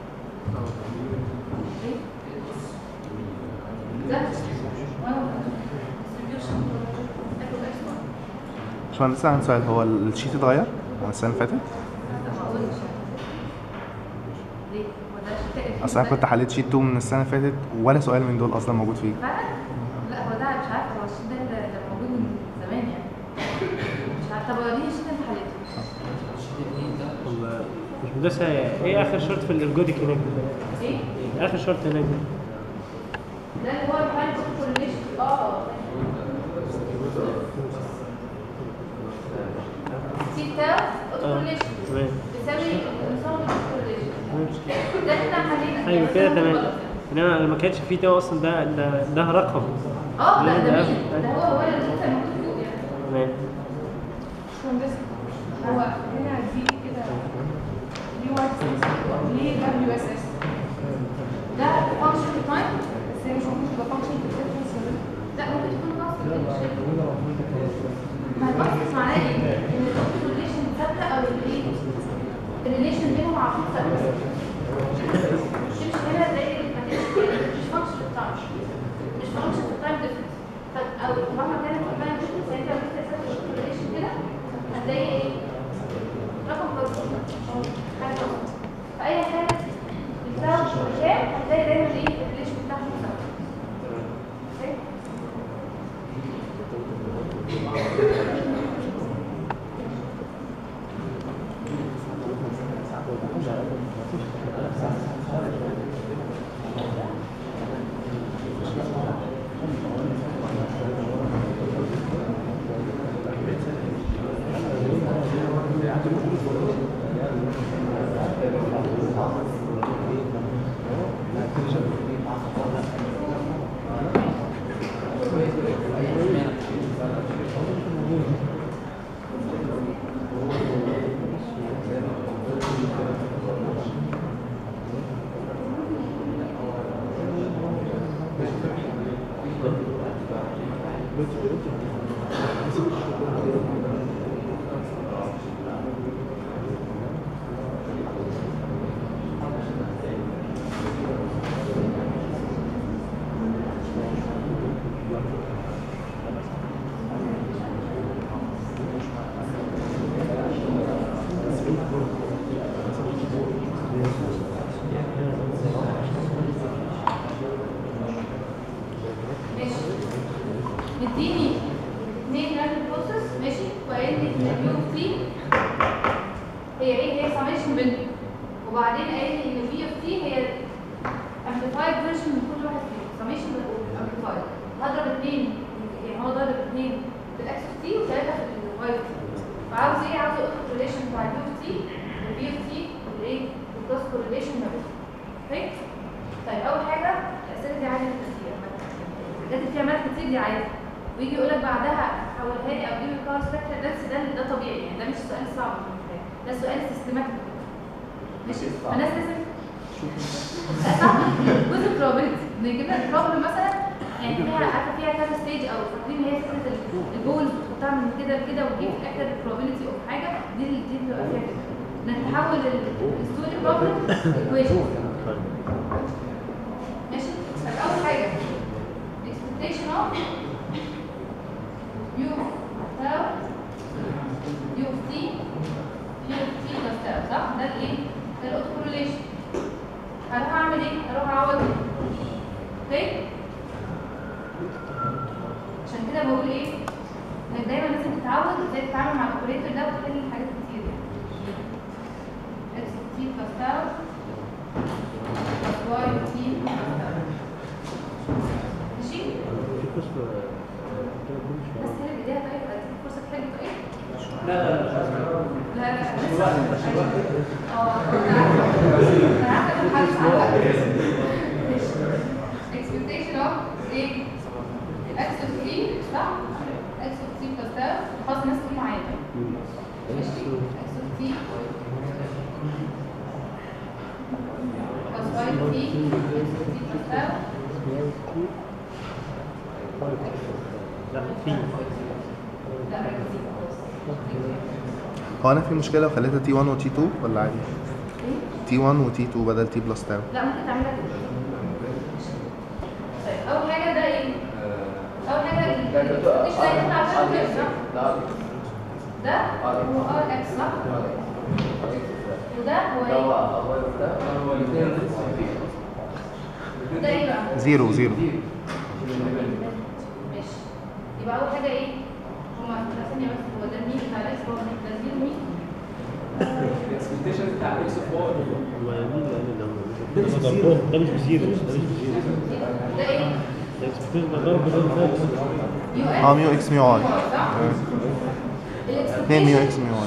ايه؟ ايه النص؟ ده واحد ديستريبيوشن اكو اكس واحد. باشمهندس عندي سؤال، هو الشيت اتغير عن السنة اللي فاتت؟ ما اقولش ليه؟ هو ده شيء اصل انا كنت حليت شيت اتنين من السنة اللي فاتت ولا سؤال من دول اصلا موجود فيه. فعلا؟ لا هو ده مش عارفه هو الشيء ده اللي موجود من زمان يعني. مش عارفه. طب وريني الشيء اللي انت حليته. الشيت اتنين ده والله مش مدرسة. ايه اخر شرط في الارجوديك هناك؟ ايه؟ اخر شرط هناك ده اللي هو الفاين كورليشن. اه سي تاو كورليشن تمام. بيساوي نظام الكورليشن. ده احنا حلينا. ايوه كده تمام. انما ما كانش فيه ده اصلا. ده ده, ده رقم. اه لا ده ده قفل. مين؟ ده هو هو اللي لسه موجود فوق يعني. تمام. مهندس هو هنا في كده ليه وايت ليه دبليو اس اس ده فانكشن في تايم. بس هي مش ممكن تبقى فانكشن في الديفرنس ولا لا ممكن تكون فانكشن. ما الفانكشن معناه ايه؟ ان الكورليشن ثابته او الايه؟ الريليشن بينهم على طول ثابته. مش هنا زي مش فانكشن في التايم. مش فانكشن في التايم ديفرنس. او مهما كانت في التايم ديفرنس انت لو جبت اساس الكورليشن كده هتلاقي ايه؟ رقم مضروب حاجه بسيطه. فاي حاجه بتساوي كام هتلاقي دايما ايه؟ الريليشن بتاعهم ماشي مديني اثنين راندوم بروسس ماشي وقال لي ان اليو اوف تي هي ايه؟ هي سميشن بينهم وبعدين قال لي ان البي اوف تي هي امبليفايد فيرجن من كل واحد فيهم سميشن امبليفايد هضرب اثنين يعني هو ضرب اثنين في الاكس اوف تي وثلاثه في الواي اوف تي فعاوز ايه؟ عاوز اقول الريليشن بتاع اليو اوف تي والبي اوف تي والايه؟ والكروس كورليشن ما بينهم اوكي؟ طيب اول حاجه الاسئله دي عادي كتير الحاجات اللي فيها مات كتير دي عادي ويجي يقول لك بعدها حولها لي او جيب لي كار سبيكتر ده ده طبيعي يعني ده مش سؤال صعب ده سؤال سيستماتيك ماشي فالناس لازم لا صعب جزء probability نجيب لك بروبلم مثلا يعني فيها عارفه فيها كذا ستيج او فاكرين هي فكره الجول بتحطها من كده لكده وتجيب في الاخر probability اوف حاجه دي دي بتبقى فيها كده انك تحول الستوري بروبلم ايكويشن ماشي طب اول حاجه expectation of u tau u of t u of t plus tau صح؟ ده الايه؟ ده الاوتو كورليشن هروح اعمل ايه؟ هروح اعوض اوكي؟ عشان كده بقول ايه؟ انك دايما لازم تتعود ازاي تتعامل مع الاوبريتور ده وتحل حاجات كتير يعني x of t plus tau plus y of t plus tau ماشي؟ بس هي بداية طيب هديك فرصة تحل طيب؟ لا لا لا لا لسه اه انا عارفة ان محدش عارفة expectation of ايه؟ x of t صح؟ x of t plus tau خلاص الناس تقول معايا ماشي؟ x of t plus y of t x of t plus tau لا في لا ركزي هو انا في مشكله لو خليتها تي واحد وتي اتنين ولا عادي؟ تي واحد وتي اتنين بدل تي بلس تاو. لا ممكن تعملها كده. طيب اول حاجه ده ايه؟ اول حاجه الكونديشن ده يطلع عشان كده صح؟ ده هو ار اكس صح؟ وده هو ايه؟ ده ايه بقى؟ زيرو زيرو. ماشي يبقى اول حاجه ايه؟ هما ثانيه بس هو ده مين بتاع الاكس هو ده زيرو مين؟ الاكسبكتيشن بتاع اكس اوف واي ده مش بزيرو ده مش بزيرو ده مش بزيرو ده ايه؟ ده اكسبكتيشن ده ضرب ضرب يو اكس اه ميو اكس ميو واي. اثنين ميو اكس ميو واي.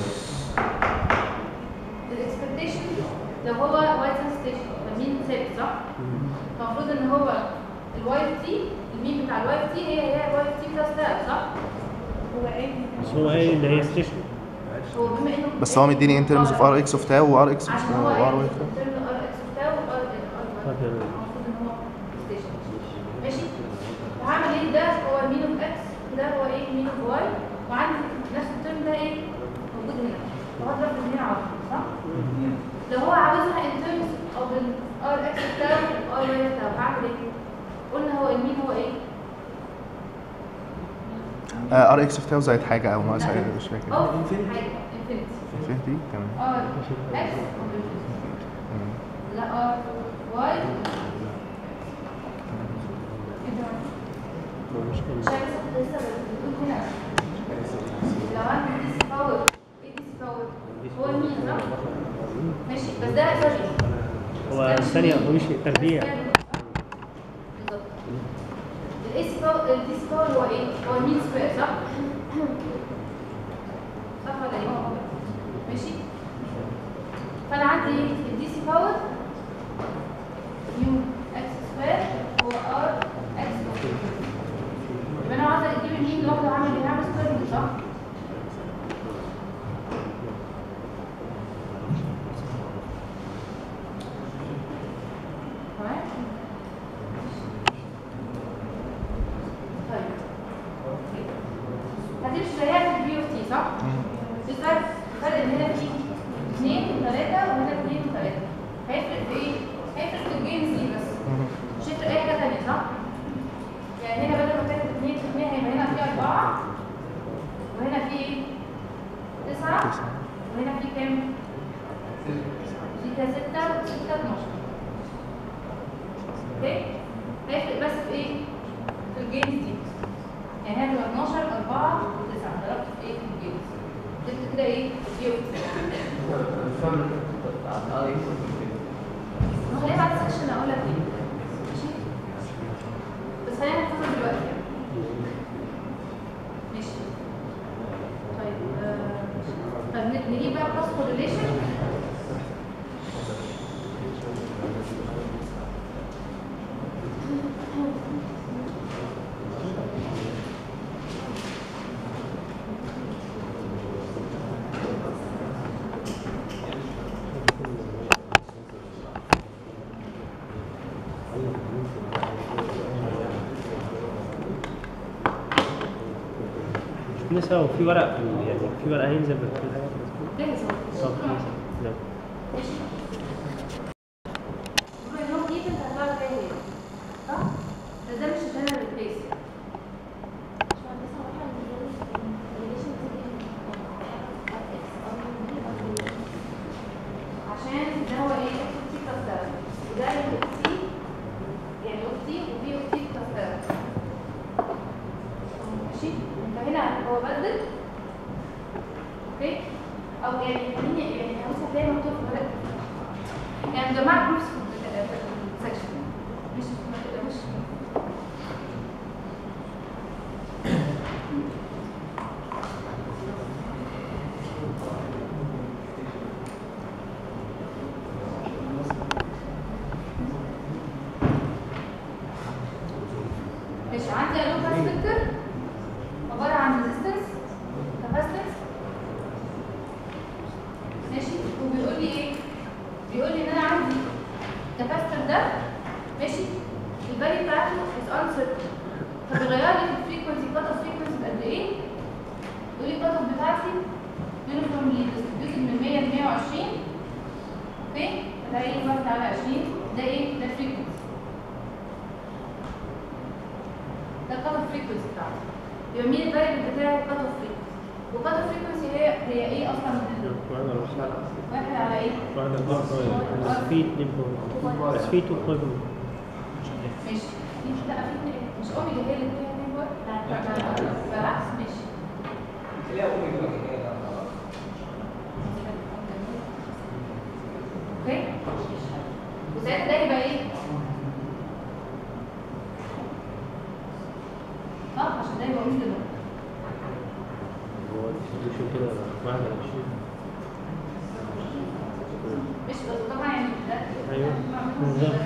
الاكسبكتيشن لو هو واي سنسيتيشن فمين ثابت صح؟ فالمفروض ان هو الواي اف تي المين بتاع الواي اف تي هي هي الواي اف تي بلس تاب صح؟ هو ايه؟ بس هو ايه اللي هي ستيشن هو بما انه بس هو مديني ان ترمز اوف ار اكس اوف تاو وار اكس عشان هو وار واي ايه؟ ترم ار اكس اوف تاو وار ار المفروض ان هو ستيشن ماشي؟ فهعمل ايه ده هو مين اوف اكس وده هو ايه مين اوف واي وعندي نفس الترم ده ايه موجود هنا وهضرب الاثنين على بعض صح؟ لو هو عاوزها in terms of ال ار اكس تاو ار واي تاو هعمل ايه؟ قلنا هو المين هو ايه؟ ار اكس اوف تاو زائد حاجه او ناقص حاجه مش فاكر. اه حاجه انفينيتي فهمتي؟ تمام. ار اكس لا ار واي شايف لسه بتقول هنا لو عندي دي سي باور ايه دي سي باور هو المين صح؟ ماشي بس ده سوري هو ثانية هو مش تربيع بالظبط الاي سي باور الدي سي باور هو ايه؟ هو المين سكوير صح؟ صح ولا ايه؟ ماشي؟ فانا عندي الدي سي باور يو اكس سكوير هو ار اكس سكوير يبقى انا عايزه اجيب المين لوحده عامل ايه؟ هعمل سكوير صح؟ يعني هنا بدل ما كانت اتنين في اتنين هيبقى هنا في أربعة وهنا في ايه؟ تسعة وهنا في كام؟ في كده ستة وستة اتناشر. اوكي؟ هيفرق بس في ايه؟ في الجيمز دي. يعني هنا تبقى اتناشر أربعة وتسعة ضربت في ايه؟ في الجيمز. جبت كده ايه؟ الجيمز. خليها بعد السكشن اقول لك ايه. ماشي؟ بس خلينا نحفظها دلوقتي يعني. ماشي. طيب آه، طب نجيب بقى كروس كورليشن. لسه وفي ورق يعني في ورق هينزل بكل حاجه جاهز طب اهو. لا ماشي. بما انهم دي انت هتعرف ايه هي. صح؟ بس ده مش الجنرال بليس. عشان ده هو ايه؟ اكس تي بلس ده وده اكس تي يعني اوكتي وبي اوكتي بلس ده. ماشي؟ فهنا هو بدل اوكي؟ او يعني خليني يعني هبص هتلاقي مكتوب في ورقه يعني جماعه جروبس في السكشن مش مش مش عندي الو كاباسيتور عباره عن ريزيستنس كاباسيتنس ماشي وبيقول لي ايه؟ بيقول لي ان انا عندي كاباسيتور ده ماشي الفاليو بتاعته از انسرتن فبيغير لي في الفريكونسي كات اوف فريكونسي بقد ايه؟ يقول لي الكات اوف بتاعتي يونيفورملي ديستريبيوتد من مية ل مية وعشرين اوكي فده ايه واحد على عشرين ده ايه؟ ده الفريكونسي ده الكات اوف فريكونسي بتاعتي يبقى مين الفاريبل بتاعي الكات اوف فريكونسي وكات اوف فريكونسي هي هي ايه اصلا من واحد على ايه؟ واحد بس في اتنين بس في اتنين بوينت ماشي في لا في اتنين مش اوميجا هي اللي فيها اتنين بوينت لا بالعكس ماشي اوكي وساعتها ده يبقى ايه؟ صح عشان ده يبقى اوميجا ده هو الديستريبيوشن كده واحد على عشرين مش بس طبعا يعني ده ايوه بالظبط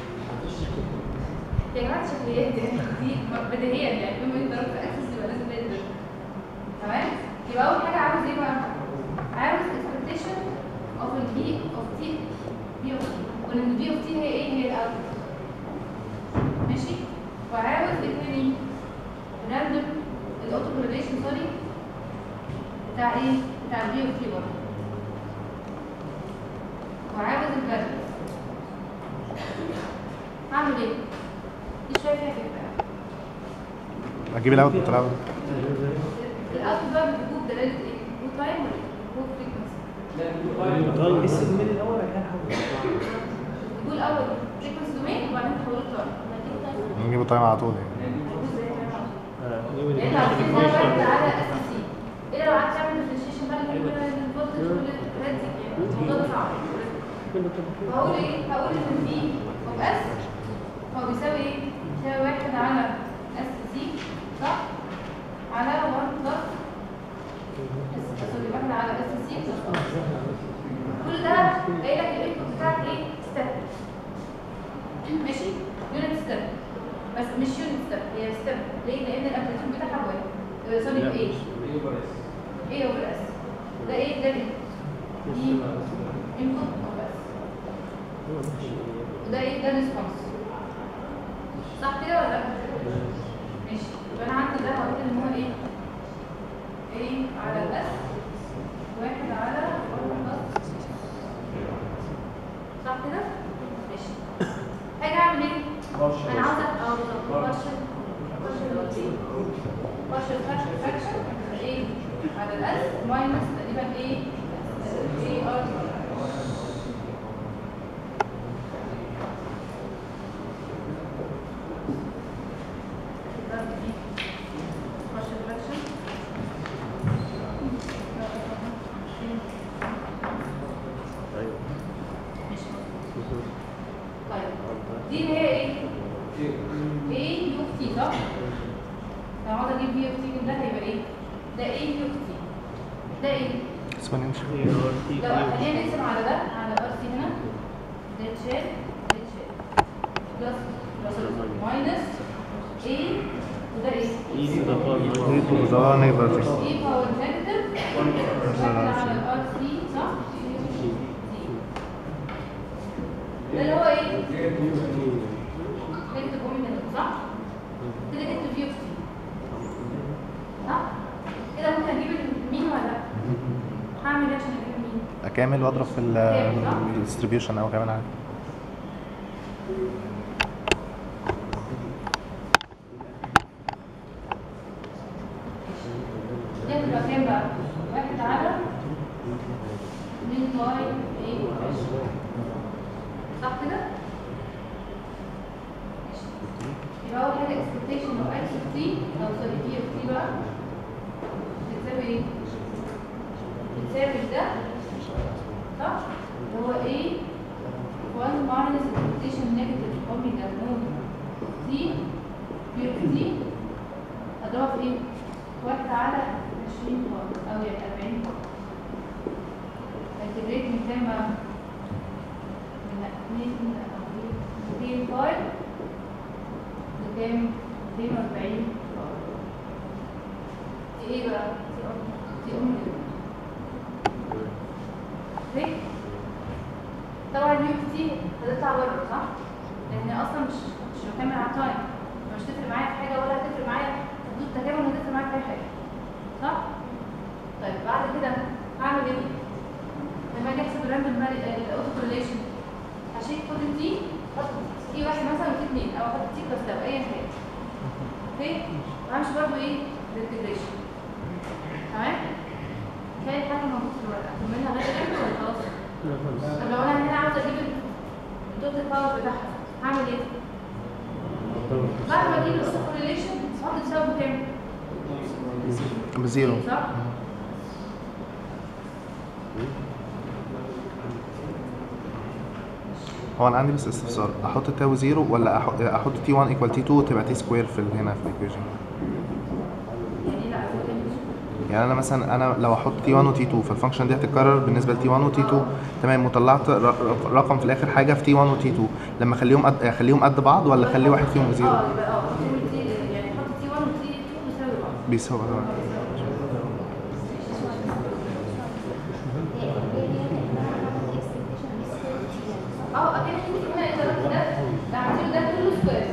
يا جماعه شكليات دي دي بديهيا يعني بما انك ضربت اكسس يبقى لازم تقدر تمام يبقى اول حاجه عاوز ايه بقى؟ عاوز expectation of the v of t v of t وان ال v of t هي ايه؟ هي الاوتبوت ماشي وعاوز ايه تاني؟ random الاوتو كورليشن سوري بتاع ايه؟ بتاع ال v of t برضه وعاوز الفاليوز هعمل ايه؟ دي شويه فيها فكره اجيب الاوتبوت الاول الاوتبوت بقى بتجيب دلاله ايه؟ بوت تايم ولا بوت فريكونسي؟ طيب بس تقول اول فريكونسي دومين وبعدين تحوله تايم نجيبه تايم على طول يعني يعني انت عارفين ان انا برد على اس سي ايه لو قعدت تعمل ديفرنشيشن بقى الفولتج والريدنج يعني الموضوع ده صعب فهقول ايه؟ هقول ان في اوف اس هو بيساوي ايه؟ بيساوي واحد على اس سي صح؟ على واحد بلس سوري واحد على اس سي بلس كل ده قايل لك الانبوت بتاعك ايه؟ ستيب ماشي؟ يونت ستيب بس مش يونت ستيب هي ستيب ليه؟ لان الامبليتيود بتاعها واحد سوري ايه؟ ايه اوفر اس ده ايه؟ ده دي دي انبوت اوف اس وده ايه؟ ده ريسبونس صح كده ولا لا؟ ماشي يبقى انا عندي ده هقول ان هو ايه؟ ايه على الاس واحد على واحد بلس صح كده؟ ماشي هاجي اعمل ايه؟ انا عاوزه اه بالظبط بارشل partial ولا ايه؟ partial fraction fraction ايه على الاس ماينس تقريبا ايه ايه ار partial fraction ايوه مش مظبوط. طيب دي اللي هي ايه؟ ايه يو تي صح؟ لو عاوز اجيب يو تي من ده هيبقى ايه؟ ده ايه يو تي ده ايه؟ exponential. ايه ار تي لو خلينا نقسم على ده على ار تي هنا ده تشيل ده تشيل بلس بلس ماينس ايه وده ايه؟ اي تو ذا باور ايه تو ذا نيجاتيف. ايه باور نيجاتيف واحد على الار تي صح؟ ده اللي هو ايه؟ نكتب اوميجا صح؟ كده جبت فيو تي صح؟ كده ممكن اجيب مين ولا لا؟ هعمل ايه عشان اجيب مين؟ اكامل واضرب في الديستريبيوشن او كمان عادي. دي هتبقى كام بقى؟ واحد على اتنين باي ايه صح كده؟ يبقى أول حاجة expectation of x of t أو sorry t of t بقى بتساوي إيه؟ بتساوي ده صح؟ اللي هو A one minus expectation negative omega node t b of t أضربها في إيه؟ واحد على عشرين باي أو يعني أربعين باي انتجريت من كام بقى؟ من اتنين ميتين باي لكام؟ ميتين وأربعين دي ايه بقى؟ دي ام دي طبعا اليو تي هتطلع بره صح؟ لان اصلا مش مش بكمل على التايم مش هتفرق معايا في حاجه ولا هتفرق معايا حدود تكامل هتفرق معايا في اي حاجه صح؟ طيب بعد كده هعمل ايه؟ لما اجي احسب الراندوم الاوتو كورليشن هشيل كود تي احط تي واحد مثلا وتي اثنين او احط تي بلس لو اي حاجه اوكي وهمشي برضه ايه الانتجريشن تمام تلاقي حاجه موجوده في الورقه اكملها لغايه الاخر ولا خلاص؟ طب لو انا هنا عاوزه اجيب التوتال باور بتاعها هعمل ايه؟ بعد ما اجيب الاوتو كورليشن هحط تساوي بكام؟ بزيرو. صح؟ هو انا عندي بس استفسار، احط تاو زيرو ولا احط احط تي واحد ايكوال تي اتنين وتبقى تي سكوير في ال- هنا في الايكويشن؟ يعني لا يعني انا مثلا انا لو احط تي واحد وتي اتنين فالفانكشن دي هتتكرر بالنسبه لتي واحد وتي اتنين تمام وطلعت ر- رقم في الاخر حاجه في تي واحد وتي اتنين لما اخليهم قد اخليهم قد بعض ولا اخلي واحد فيهم بزيرو؟ اه يبقى اه تي يعني حط تي واحد وتي اتنين بيساوي بعض بيساوي بعض. اه اكيد انت هنا اذا رحت ده ده عامل ده كله سكوير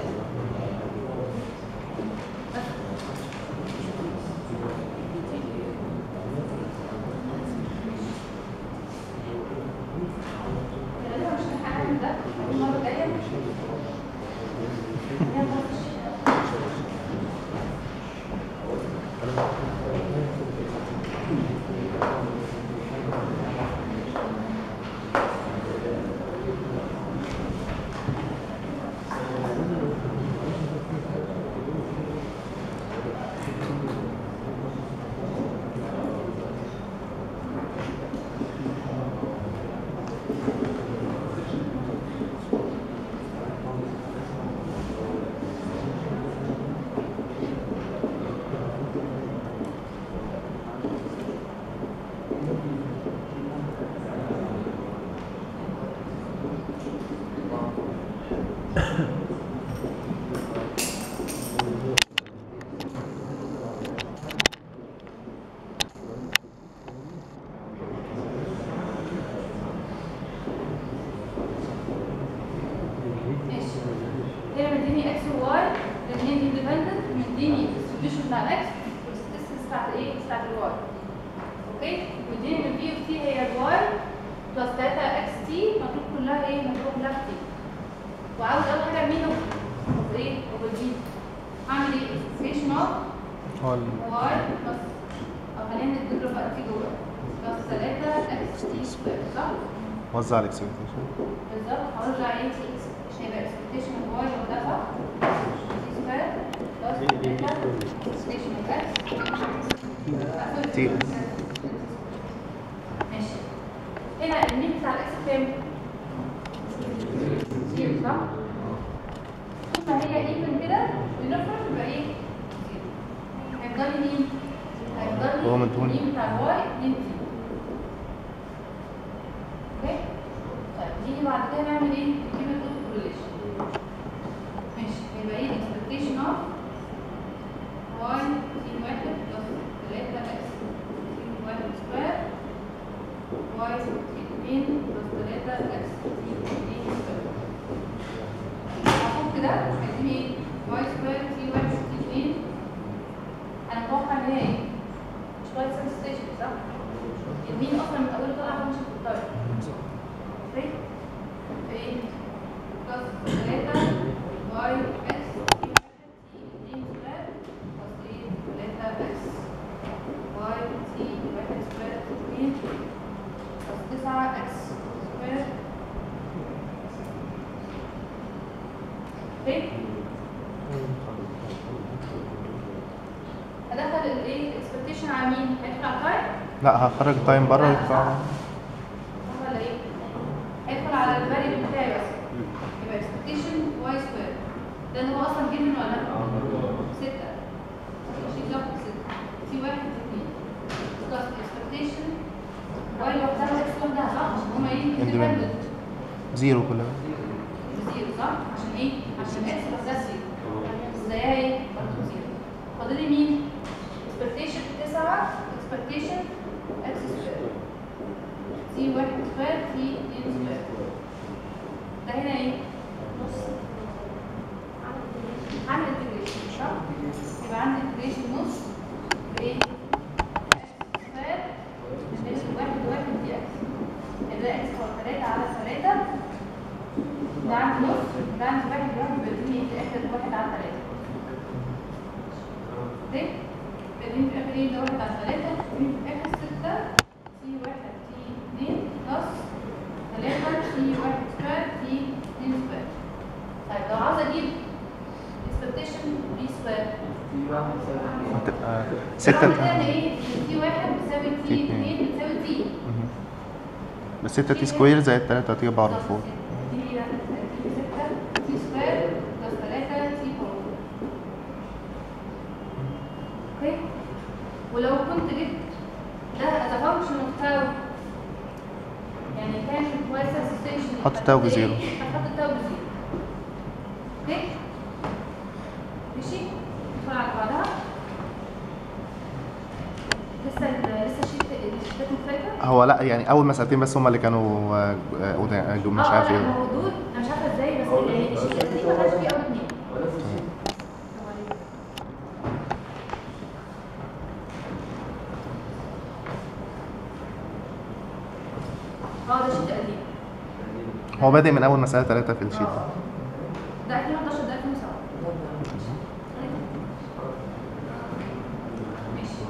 بس غالبا مش هنحقق ده المره الجايه ماشي هنا مديني اكس وواي الاثنين اندبندنت مديني الديستريبيوشن بتاع الاكس والستاتستكس بتاعت ايه؟ بتاعت الواي اوكي مديني ان البي اوف تي هي الواي بلس تلاتة اكس تي مطلوب كلها ايه؟ مطلوب كلها تي وعاوز اول حاجه مين اوف ايه؟ اوف البي هعمل ايه؟ اوف هو ال- واي بلس او خلينا نضرب بقى في جوه بلس ثلاثة اكس تي سكوير صح؟ وزع الاكسبكتيشن. بالظبط هرجع ايه تي اكس عشان يبقى اكسبكتيشن اوف واي لو دفع تي سكوير بلس ثلاثة اكسبكتيشن اوف اكس تي. ماشي. هنا المين بتاع الاكس كام؟ زيرو صح؟ طول ما هي ايفن كده بنفرض يبقى ايه؟ زيرو. هيفضل لي مين؟ هيفضل هو لي من توني. المين بتاع الواي اتنين تي. اوكي؟ طيب نيجي بعد كده نعمل ايه؟ نجيب الاوتو كورليشن. ماشي هيبقى ايه الاكسبكتيشن اوف واي تي واحد بلس ثلاثة اكس تي واحد سكوير واي تي اتنين بلس ثلاثة اكس تي اتنين سكوير. هاخد كده هيديني ايه؟ واي سكوير تي واحد تي اتنين. انا متوقع ان هي ايه؟ مش وايت سنسيشن صح؟ المين اصلا من اوله طالعه مش بتتطير. اوكي؟ فايه؟ بلس ثلاثة واي اكس تي واحد تي اتنين سكوير بلس ايه؟ ثلاثة اكس واي تي واحد سكوير تي اتنين بلس تسعة اكس سكوير. اوكي؟ هدخل الايه؟ الاكسبكتيشن على مين؟ هيدخل على التايم؟ لا هخرج التايم بره لا، ويطلع. صح. ولا ايه؟ هيدخل على الفاريبل بتاعي بس. يبقى اكسبكتيشن واي سكوير. ده اللي هو اصلا جيفن ولا لا؟ ستة. شيل ضغط ستة. تي واحد تي اتنين. بلس اكسبكتيشن واي لوحدها واكس لوحدها صح؟ عشان هما ايه؟ Independent. زيرو كلها. زيرو صح؟ عشان ايه؟ عشان اكس لوحدها زيرو. زيها ايه؟ برضه زيرو. فاضل لي مين؟ اكسبكتيشن تسعة اكسبكتيشن اكس سكوير. تي واحد سكوير تي اتنين سكوير. ده هنا ايه؟ نص. عندي انتجريشن صح؟ يبقى عندي انتجريشن نص بايه؟ اكس سكوير من بين واحد وواحد دي اكس. يبقى ده اكس هو ثلاثة على ثلاثة. ده عندي نص. ده عندي واحد واحد بيديني في الاخر واحد على ثلاثة. اوكي؟ بيديني في الاخر ايه؟ ده واحد على ثلاثة. بيديني في الاخر ستة تي واحد تي اتنين بلس ثلاثة تي واحد سكوير تي اتنين سكوير. طيب لو عاوز اجيب اكسبكتيشن بي سكوير هتبقى ستة ستة. بتساوي ايه؟ تي واحد بتساوي تي تي اتنين بتساوي تي. مهم. بس ستة تي سكوير زائد تلاتة تي باور فور. دي ستة تي سكوير بلس ثلاثة تي باور فور. اوكي؟ ولو كنت جبت ده as a function of tau يعني كان واي سبستيشن حط تاو بزيرو. هتحط تاو بزيرو. اوكي؟ ماشي؟ ندخل على بعضها. لسه لسه شيت الشيتات مختلفة؟ هو لا يعني اول مسألتين بس هما اللي كانوا آه، آه، قدام- آه، مش اه عارف لا ايه. هو دول انا مش عارفه ازاي بس يعني الشيتات دي ما كانش فيه اول اتنين. اه ده شيت قديم. هو بادئ من اول مسألة تلاتة في الشيت ده. ده ألفين وحداشر ده ألفين وسبعة. ماشي.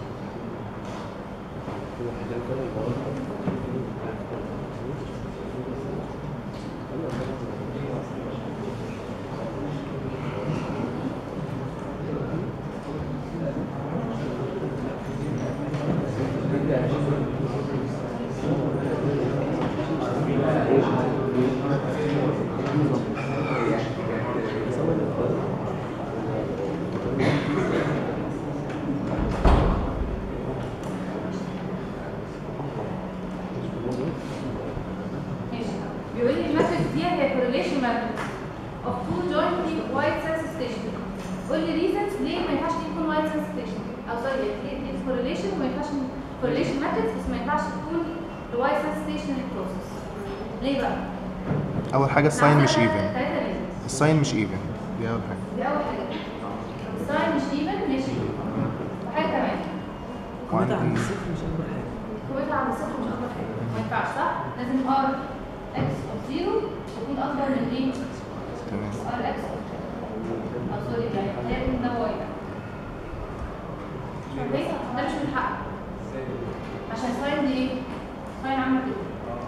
ماشي. بيقول لي الماتريكس دي هي correlation matrix of two jointly white cells station. قول لي reasons ليه ما ينفعش دي تكون white cells station او سوري ليه دي correlation وما ينفعش correlation matrix بس ما ينفعش تكون white cells stationary process. ليه بقى؟ اول حاجة الساين مش ايفن. ثلاثة reasons. الساين مش ايفن دي اول حاجة. دي أول حاجة. الساين مش even ماشي. وحاجة كمان. كومنت عند وعندي الصفر مش اكبر حاجه. الكومنت عند الصفر مش أكبر حاجة. ما ينفعش صح؟ لازم R x of zero تكون أكبر من إيه؟ تمام. R x of أو سوري يعني لازم ده y. ده مش من حقك عشان ساين دي ايه؟ ساين عامله كده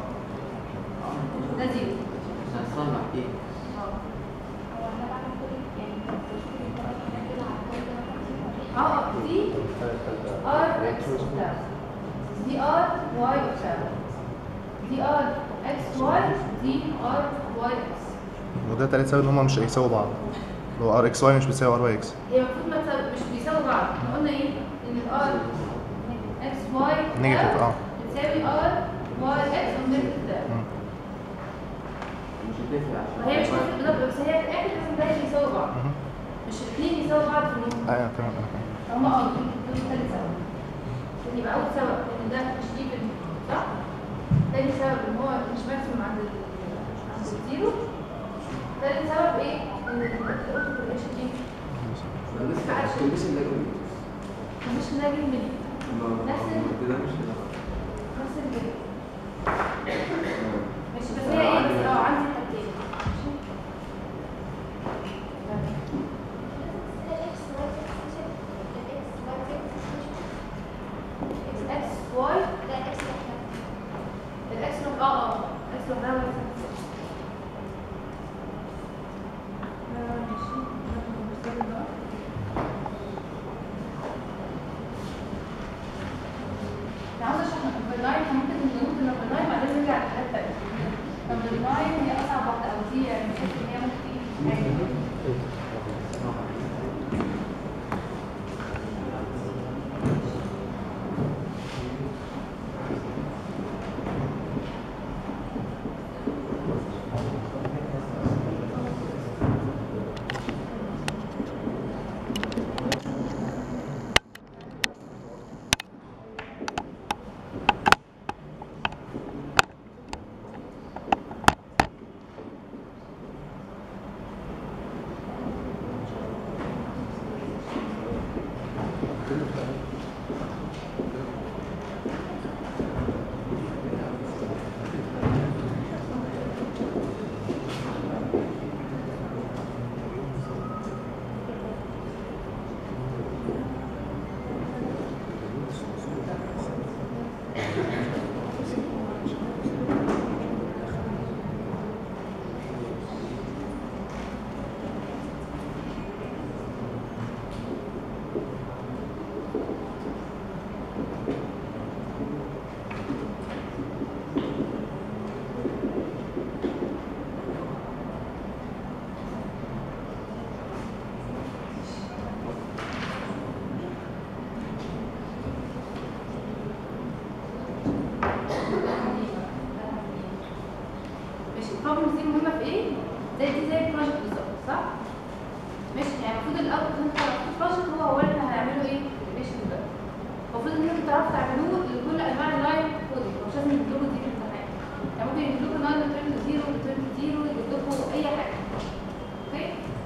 ده زيرو عشان تصنع ايه؟ اه هو احنا بعمل كل يعني كده على كل ده اه دي ار اكس بتاع دي ار واي بتاع دي ار اكس واي دي ار واي اكس وده تالت سبب ان هما مش هيساووا بعض. لو ار اكس واي مش بيساوي ار واي اكس. هي المفروض ما تساوي- مش بيساووا بعض. احنا قلنا ايه؟ ان الار اكس واي نيجاتيف اه. بتساوي ار واي اكس ونيجاتيف ده. مم. مش هتفرق عشان وهي مش هتفرق بالظبط بس هي في الاخر لازم ده يساوي بعض. مهم. مش الاثنين يساوي بعض في النص. ايوه تمام انا فاهم. هما اه دول دول تالت سبب. عشان يبقى اول سبب ان ده مش ايفن صح؟ تاني سبب ان هو مش ماكسيموم عند ال- عند الزيرو. تالت سبب ايه؟ ان الاوتو كورليشن دي بس الكونديشن ده مش ناجم مني نفس ال- ده مش كده. نفس الفيديو. ماشي بس هي ايه بس اه عندي حاجتين ماشي اكس واي الاكس لوحدها اه اه الاكس لوحدها ولا عاوزة اشرح نمبر تسعة ممكن نقول نمبر تسعة بعدين نرجع للحاجات التانية. نمبر تسعة هي أصعب واحدة أو دي يعني بحس إن هي ممكن تيجي في حاجة. ماشي البروبلمز دي مهمة في إيه؟ زي دي زي البروجكت بالظبط صح؟ ماشي يعني المفروض الأول إن أنت البروجكت هو هو اللي هنعمله إيه؟ ريليشن ده. المفروض إن أنتوا تعرفوا تعملوه لكل أنواع اللاين كودينج مش لازم يجيبوا دي في الامتحان. يعني ممكن يجيب لكم لاين ريتيرن زيرو ريتيرن زيرو يجيب لكم أي حاجة. أوكي؟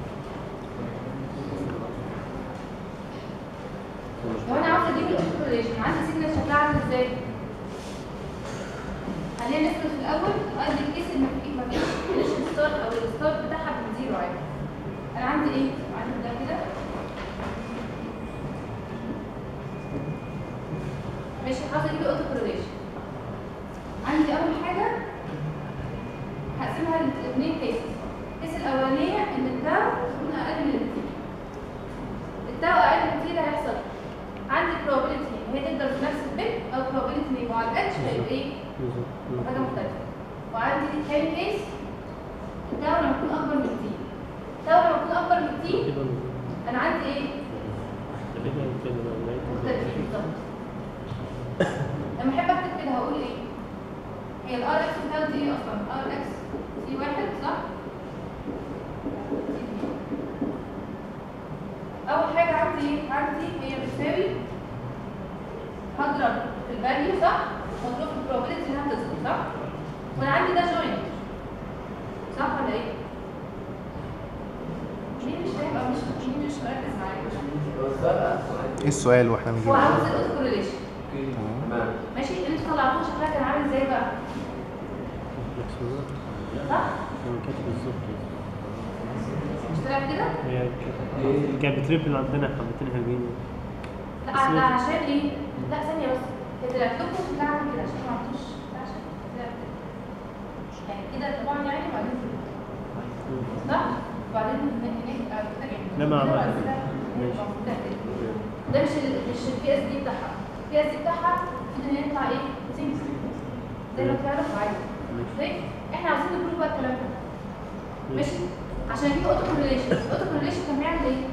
لو أنا عاوزة أجيب الأوتوكوريليشن عندي سيجنال شكلها عامل إزاي؟ خلينا نفرض في الاول ادي الكيس ان ما فيش ريليشن ستارت او الستارت بتاعها من زيرو عادي. انا عندي ايه؟ عندي ده كده ماشي عاوزه اجيب اوتو كورليشن. عندي اول حاجه هقسمها لاثنين كيسز. الكيس الاولانيه ان التاو تكون اقل من التي. التاو اقل من التي ده هيحصل عندي probability هي تقدر في نفس البيت او probability ان يبقوا على الاتش هيبقى ايه؟ حاجه مختلفه. وعندي الثاني كيس التاو لما يكون اكبر من تي. التاو لما يكون اكبر من تي انا عندي ايه؟ مختلفين بالظبط. لما احب اكتب كده هقول ايه؟ هي الار اكس بتاعت دي ايه اصلا؟ ار اكس سي واحد صح؟ اول حاجه عندي ايه؟ عندي هي بتساوي هضرب في الفاليو صح؟ مضروب في البروبابيلتي انها تظهر صح؟ وانا عندي ده جوينت صح ولا ايه؟ مين مش فاهم او مش مين مش مركز معايا؟ ايه السؤال واحنا هو بنجيب؟ عاوز الاوتو كورليشن تمام. ماشي اللي انتوا طلعتوه شكلها كان عامل ازاي بقى؟ صح؟ مش طلع كده؟ هي كانت بتريبل عندنا حبتين حلوين. لا لا عشان ايه؟ لا ثانيه بس كده لكم بنعمل كده عشان ما عملتوش عشان كده يعني كده طبعا يعني وبعدين كده صح؟ وبعدين هناك كده يعني لا ما كده عمل. وبعد كده ماشي. كده كده. ده مش ال مش البي اس دي بتاعها البي اس دي بتاعها كده يطلع ايه؟ سيمبل زي ما تعرف عادي ليه؟ احنا عاوزين نقول بقى الكلام ده ماشي؟ عشان دي اوتو كورليشن اوتو كورليشن كان بيعمل ايه؟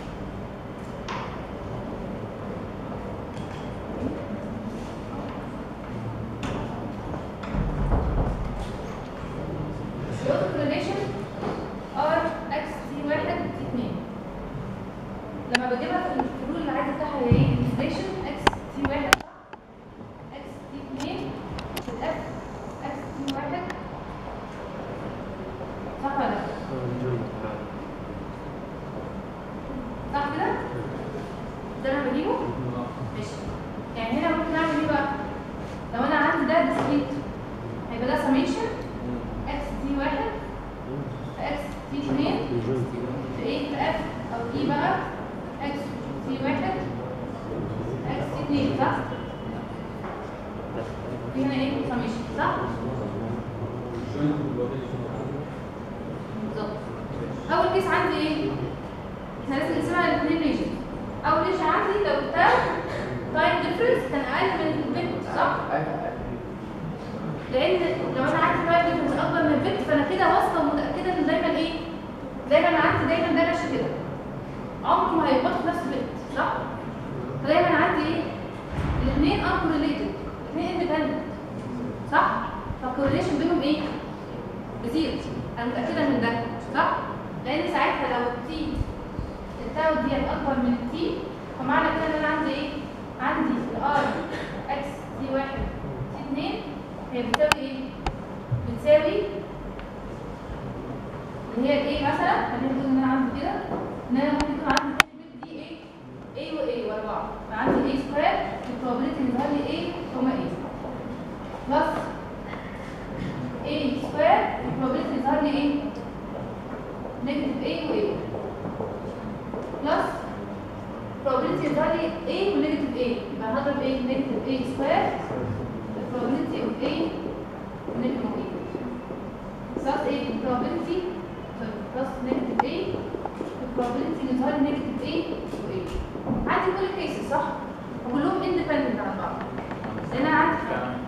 الاوتو كورليشن ار اكس تي واحد تي اتنين لما بجيبها في الرول اللي عايزه بتاعها هي ايه؟ انفليشن اكس تي واحد اكس تي اتنين في الاف اكس تي واحد صح ولا لا؟ صح كده؟ ده انا بجيبه؟ ماشي يعني هنا ممكن اعمل ايه بقى؟ لو انا عندي ده ديسكريت هيبقى ده سميشن اكس تي واحد اكس تي اتنين في ايه؟ في اف او اي بقى اكس تي واحد اكس تي اتنين صح؟ في هنا ايه؟ سميشن صح؟ بالظبط اول كيس عندي ايه؟ احنا لازم نقسمها على الاثنين ريجن اول ريجن عندي لو التايم تايم ديفرنس كان اقل من البت صح؟ لان لو انا عندي تايم ديفرنس اكبر من البت فانا كده واثقه ومتاكده ان دايما ايه؟ دايما انا عندي دايما ده ماشي كده عمره ما هيربطوا في نفس البت صح؟ فدايما عندي ايه؟ الاثنين ار كورليتد الاثنين اندبندنت صح؟ فالكورليشن بينهم ايه؟ بزيرو انا متاكده من ده صح؟ لان ساعتها لو التي التاو دي اكبر من التي فمعنى كده ان انا عندي ايه؟ عندي الار اكس تي واحد تي اتنين هي بتساوي ايه؟ بتساوي اللي هي الايه مثلا خلينا نقول ان انا عندي كده ان انا ممكن يكون عندي البيت دي ايه؟ ايه وايه ورا بعض فعندي ايه سكوير البروبابيلتي اللي ظهر لي ايه هما ايه بلس ايه سكوير البروبابيلتي اللي ظهر لي ايه؟ نيجاتيف ايه وايه بلس probability يظهر لي A ونيجاتيف A يبقى هضرب ايه نيجاتيف A سكوير probability of A ونيجاتيف A بلس ايه probability بلس نيجاتيف A probability اللي يظهر لي نيجاتيف A و A عندي كل الكيسز صح؟ وكلهم independent عن بعض لان انا عندي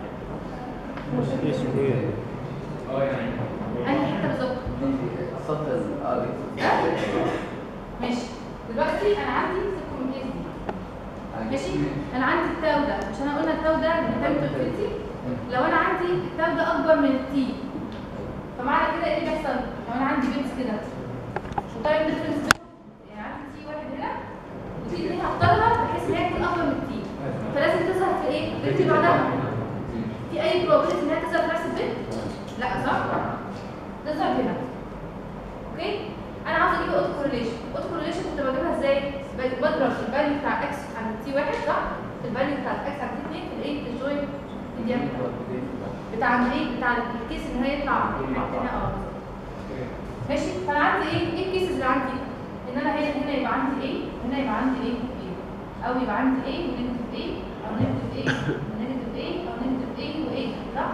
اه يعني انهي حته بالظبط؟ السطح الارضي ماشي دلوقتي انا عندي سيبكم من الكيس دي ماشي انا عندي التاو ده مش انا قلنا التاو ده بتاعتي لو انا عندي التاو ده اكبر من التي فمعنى كده ايه اللي بيحصل لو انا عندي بيتس كده وتايم ديفرنس يعني عندي تي واحد هنا وتي اتنين هختارها بحيث ان هي تكون اكبر من التي فلازم تظهر في ايه؟ البيت اللي بعدها في اي probability ان هي تظهر في نفس البيت؟ لا صح؟ تظهر هنا اوكي؟ انا عاوز اجيب اوتو كورليشن اوتو كورليشن كنت بجيبها ازاي؟ بضرب الفاليو بتاع اكس عند تي واحد صح؟ الفاليو بتاع اكس عند تي اتنين في الايه؟ في الجوين ميديان بتاع الايه؟ بتاع الكيس ان هي يطلع هنا اه ماشي؟ فانا عندي ايه؟ ايه الكيسز اللي عندي؟ ان انا هنا هنا يبقى عندي ايه؟ وهنا يبقى عندي ايه؟ ايه او يبقى عندي ايه ونيجاتيف ايه او نيجاتيف ايه ونيجاتيف ايه او نيجاتيف ايه وايه صح؟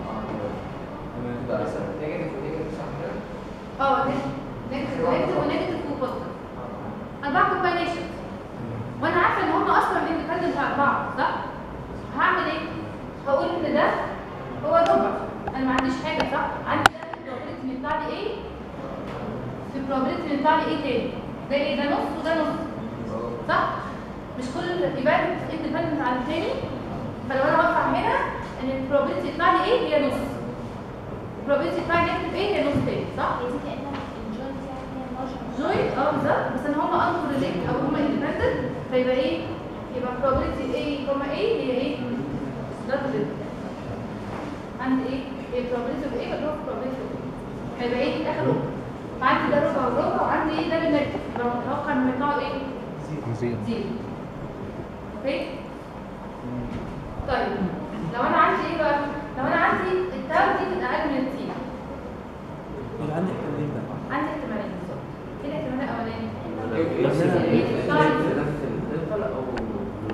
تمام نيجاتيف ونيجاتيف صح كده؟ اه نيجاتيف ونيجاتيف ونيجاتيف وبوزيتيف اربع كومباينيشن وانا عارفه ان هم اصلا اندبندنت عن بعض صح؟ هعمل ايه؟ هقول ان ده هو ربع انا ما عنديش حاجه صح؟ عندي ده البروبابيلتي بيطلع لي ايه؟ البروبابيلتي بيطلع لي ايه تاني؟ ده ايه؟ ده نص وده نص صح؟ مش كل يبان اندبندنت عن الثاني فلو انا واقفه هنا ان البروبابيلتي يطلع لي ايه؟ هي نص البروبابيلتي يطلع لي نيجاتيف ايه؟ هي نص تاني صح؟ هي دي كأنها الجوينت يعني هي مارجن جوين اه بالظبط بس ان هم انكورليت او هم اندبندنت فيبقى ايه؟ يبقى probability A كوما A هي ايه؟ ضرب ضد عندي ايه؟ هي probability of A بضرب probability of A فيبقى ايه؟ في الاخر ربع فعندي ده ربع وربع وعندي ايه؟ ده بالنيجاتيف يبقى متوقع انهم يطلعوا ايه؟ زيرو زيرو اوكي؟ طيب لو انا عندي ايه بقى؟ لو انا عندي التاو دي تبقى اقل من التي يبقى عندي احتمالين بقى عندي احتمالين بالظبط ايه الاحتمال الاولاني؟ نفس الدلتا او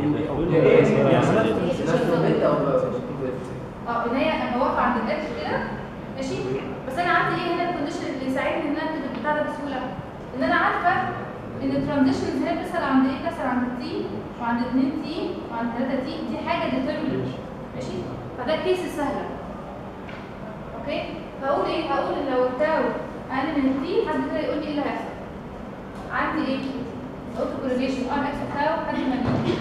عند الاتش كده ماشي. بس انا عندي ايه هنا الكونديشن اللي يساعدني ان انا اكتب البتاع ده بسهوله؟ ان انا عارفه ان الترانزيشنز هنا بتسال عند ايه؟ بتسال عند تي وعند اتنين تي وعند تلاتة تي، دي حاجه ديترمينت ماشي. فده كيس سهله اوكي. فاقول ايه؟ هقول ان لو التاو اقل من التي حد كده يقول لي ايه اللي هيحصل. عندي ايه؟ اوتو كورليشن ار اكس تاو حد ما يجي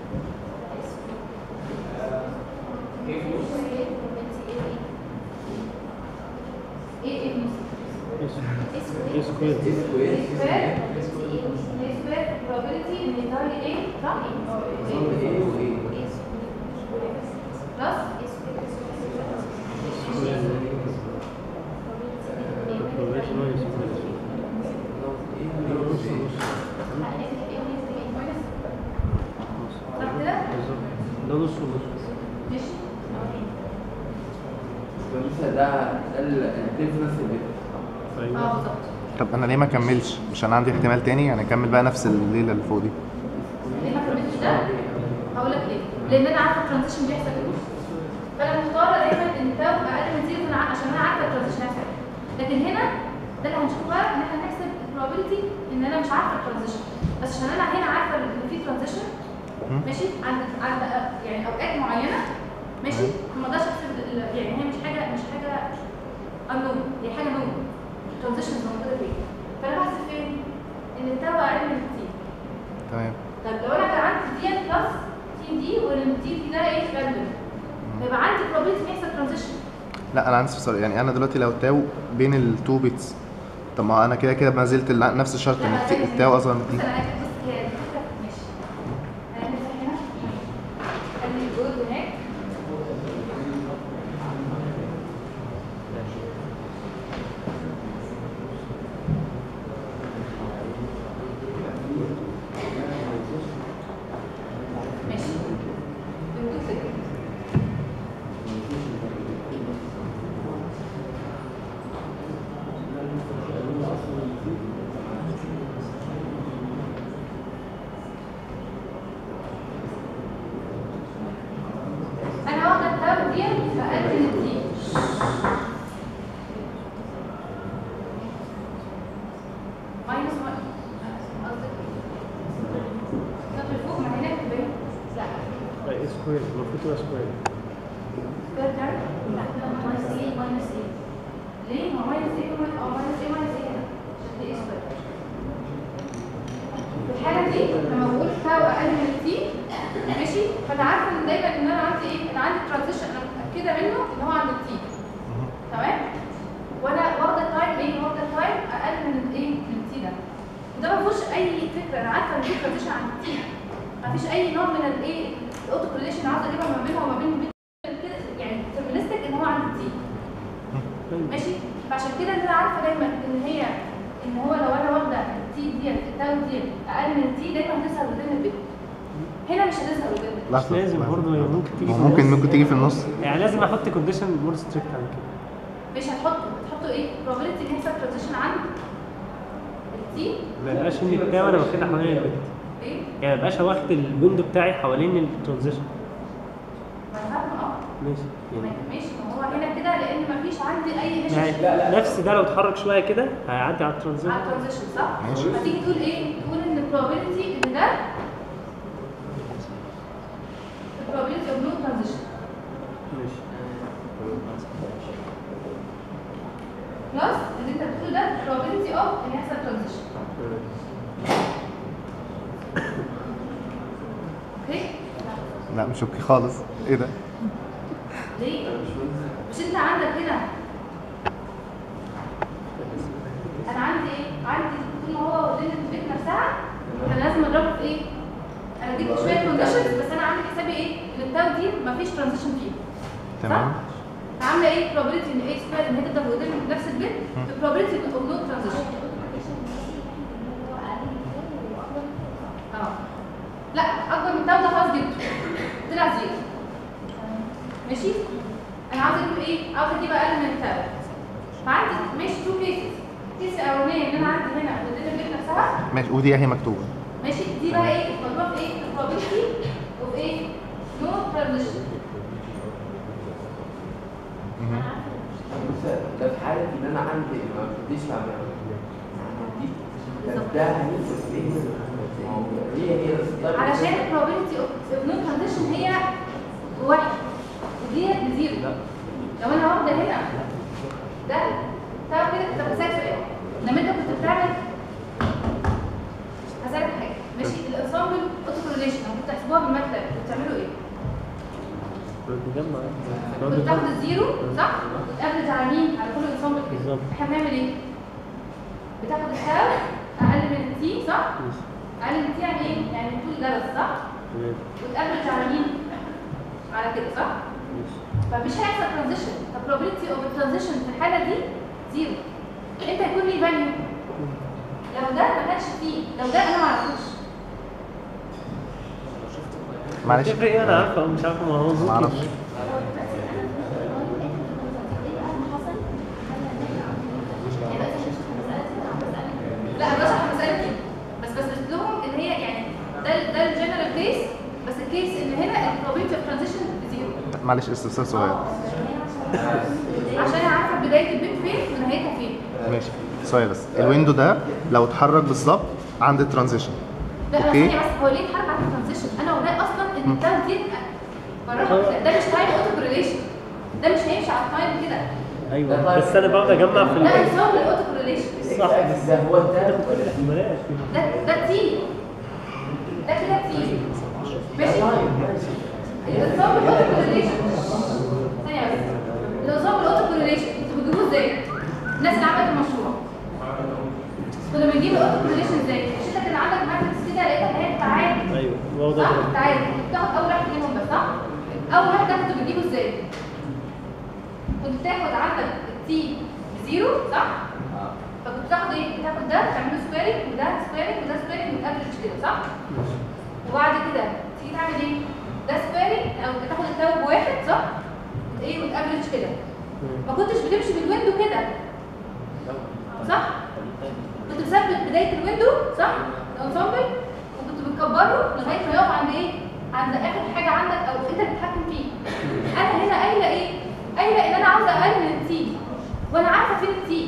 ايه ايه ايه سكوير ايه سكوير ايه سكوير probability ان يظهر لي ايه صح؟ بلس صح كده؟ ده نص ونص ماشي ده ده الديفرنس اللي اه بالظبط. طب انا ليه ما اكملش؟ مش انا عندي احتمال تاني يعني اكمل بقى نفس الليله اللي فوق دي. ليه ما كملتش ده؟ هقول لك ليه؟ لان انا عارفه الترانزيشن بيحصل ايه. فانا مختاره دايما ان التاو اقل من زيرو فأنا عشان انا عارفه الترانزيشن هيحصل ايه. لكن هنا ده اللي هنشوفه بقى ان احنا هنحسب البروبابيلتي ان انا مش عارفه الترانزيشن، بس عشان انا هنا عارفه ان في ترانزيشن ماشي عند عند يعني اوقات معينه ماشي. ما اقدرش احسب ال- يعني هي مش حاجه مش حاجه unknown، هي حاجه known الترانزيشنز موجوده فين. فانا بحسب فين؟ ان التاو اقل من التي. تمام. طب لو انا كان عندي دي بلس تي دي والتي دي ده ايه راندوم، فيبقى عندي probability ان يحصل ترانزيشن. لا انا عندي استفسار، يعني انا دلوقتي لو التاو بين التو بيتس، طب ما انا كده كده ما زلت ال- نفس الشرط ان الت- التاو اصغر من بص التي. انا عايزه بص هي الفكره ماشي. هنمسح هنا خلي الجود هناك ماشي. الجود كده انا واخده التاو دي اقل من التي ماينس واحد قصدك طب الفوق ما هناك باين لا ايه سكوير المفروض تبقى سكوير. سكوير كام؟ لا ماينس ايه ماينس ايه ليه؟ ما هو ماينس ايه وماينس اه ماينس ايه ماينس ايه هنا عشان دي ايه سكوير. في الحالة دي لما بقول تاو أقل من التي ماشي، فأنا عارفة إن دايما إن أنا عندي إيه؟ أنا عندي ترانزيشن أنا متأكدة منه إن هو عند التي تمام؟ وأنا واخدة التايم إيه؟ واخدة التايم أقل من الإيه؟ من التي ده. وده ما فيهوش أي فكرة، أنا عارفة إن في ترانزيشن عند التي. ما فيش أي نوع من الإيه؟ الأوتو كورليشن عاوزة أجيبها ما بينها وما بين كده يعني ديترمينستيك إن هو عند التي ماشي. فعشان كده أنا عارفة دايما إن هي ان هو لو انا واخده التي دي التاو دي اقل من التي دايما هتظهر قدام البيت. هنا مش هتظهر قدام البيت. مش لازم برضه، هي ممكن تيجي هو في ممكن النص. ممكن تيجي في النص. يعني لازم احط كونديشن مور ستريكت عن كده. مش هتحط هتحطوا ايه؟ probability ان يحصل ترانزيشن عند التي ما يبقاش ان التاو انا واخدها حوالين البيت، ايه؟ يعني ما يبقاش واخد الويندو بتاعي حوالين الترانزيشن. ما انا فاهمه اه ماشي يعني ماشي. ما هو هنا كده لان مفيش عندي اي هشش يعني نفس ده لو اتحرك شويه كده هيعدي على الترانزيشن. على الترانزيشن صح؟ ماشي. هتيجي تقول ايه؟ تقول ان probability ان ده probability of no transition ماشي. بلس اللي انت بتقول ده probability of ان يحصل transition. اوكي؟ لا مش اوكي خالص. ايه ده؟ ليه؟ مش انت عندك هنا انا عندي ايه؟ عندي طول ما هو قدام البيت نفسها انا لازم اضربه في ايه؟ انا جبت شويه كونديشنز بس انا عامل حسابي ايه؟ ان التاو دي مفيش ترانزيشن فيه. تمام. عامله ايه؟ probability ان ايه سكوير ان هي تفضل قدام نفس البيت probability of no transition. اه لا اكبر من التاو ده خلاص جبته طلع زيرو ماشي. انا عاوزه اجيب ايه؟ عاوزه اجيب اقل من التاو. فعندي ماشي تو كيسز. الكيس الاولانيه ان انا عندي هنا قدام البيت نفسها ماشي ودي اهي مكتوبه. ماشي. دي بقى ايه؟ مضروبه في ايه؟ probability of ايه؟ no transition. انا ان انا عندي ما بديش بعمل دي ده هنفس ايه؟ هي هي علشان probability of no transition هي واحد ودي بزيرو. لو انا واخده هنا ده طب كده طب هسألك سؤال. لما انت كنت بتعمل هسألك حاجه ماشي الانسامبل اوتو كورليشن لما كنت تحسبوها بالماتلاب كنتوا بتعملوا ايه؟ بنجمع كنت بتاخد الزيرو صح؟ وتقابل على مين؟ على كل انسامبل كده. بالظبط. احنا بنعمل ايه؟ بتاخد التاو اقل من التي صح؟ اقل من التي يعني ايه؟ يعني طول ده بس صح؟ تمام. وتقابل على مين؟ على كده صح؟ فمش هيحصل ترانزيشن. البروبابيلتي اوف الترانزيشن في الحاله دي زيرو. امتى هيكون لي فاليو؟ لو ده ما كانش فيه، لو ده انا ما اعرفوش. معلش تفرق ايه انا عارفه او مش عارفه ما هو ما اعرفش. لا انا بشرح المساله دي بس بس قلت لهم ان هي يعني ده ده الجنرال كيس بس الكيس ان هنا البروبابيلتي اوف ترانزيشن بزيرو. معلش استفسار صغير. عشان اعرف بدايه البيت فين ونهايتها فين. ماشي سؤال بس، الويندو ده لو اتحرك بالظبط عند الترانزيشن لا بس اوكي؟ ثانية بس هو ليه اتحرك على الترانزيشن؟ انا ورايا اصلا ان التايم دي بره ده مش تايم اوتو كورليشن. ده مش هيمشي على التايم كده. ايوه بس انا بقعد اجمع في ده ال- نظام الاوتو كورليشن. صح بس ده هو ده بلاش ده ده تي ده كده تي ماشي؟ النظام الاوتو كورليشن ثانية بس النظام الاوتو كورليشن انتوا بتجيبوه ازاي؟ الناس اللي عملت المشروع كنا بنجيب الاوتو كورليشن ازاي؟ مش انت كان عندك ماتريكس كده لقيتها ان هي تعادل ايوه واخده صح؟ ده. تعادل بتاخد اول واحد منهم بس صح؟ اول واحد ده كنت بتجيبه ازاي؟ كنت بتاخد عندك التي بزيرو صح؟ فكنت بتاخد ايه؟ بتاخد ده تعمله سكويرنج وده سكويرنج وده سكويرنج وتافرج كده صح؟ وبعد كده تيجي تعمل ايه؟ ده سكويرنج او بتاخد التاو بواحد صح؟ ايه وتافرج كده. ما كنتش بتمشي بالويندو كده صح؟ كنت بثبت بدايه الويندو صح؟ الانسامبل وكنت بتكبره لغايه ما يقف عند ايه؟ عند اخر حاجه عندك او انت اللي بتتحكم فيه. انا هنا قايله ايه؟ قايله ان انا عاوزه اقلل التي وانا عارفه فين التي.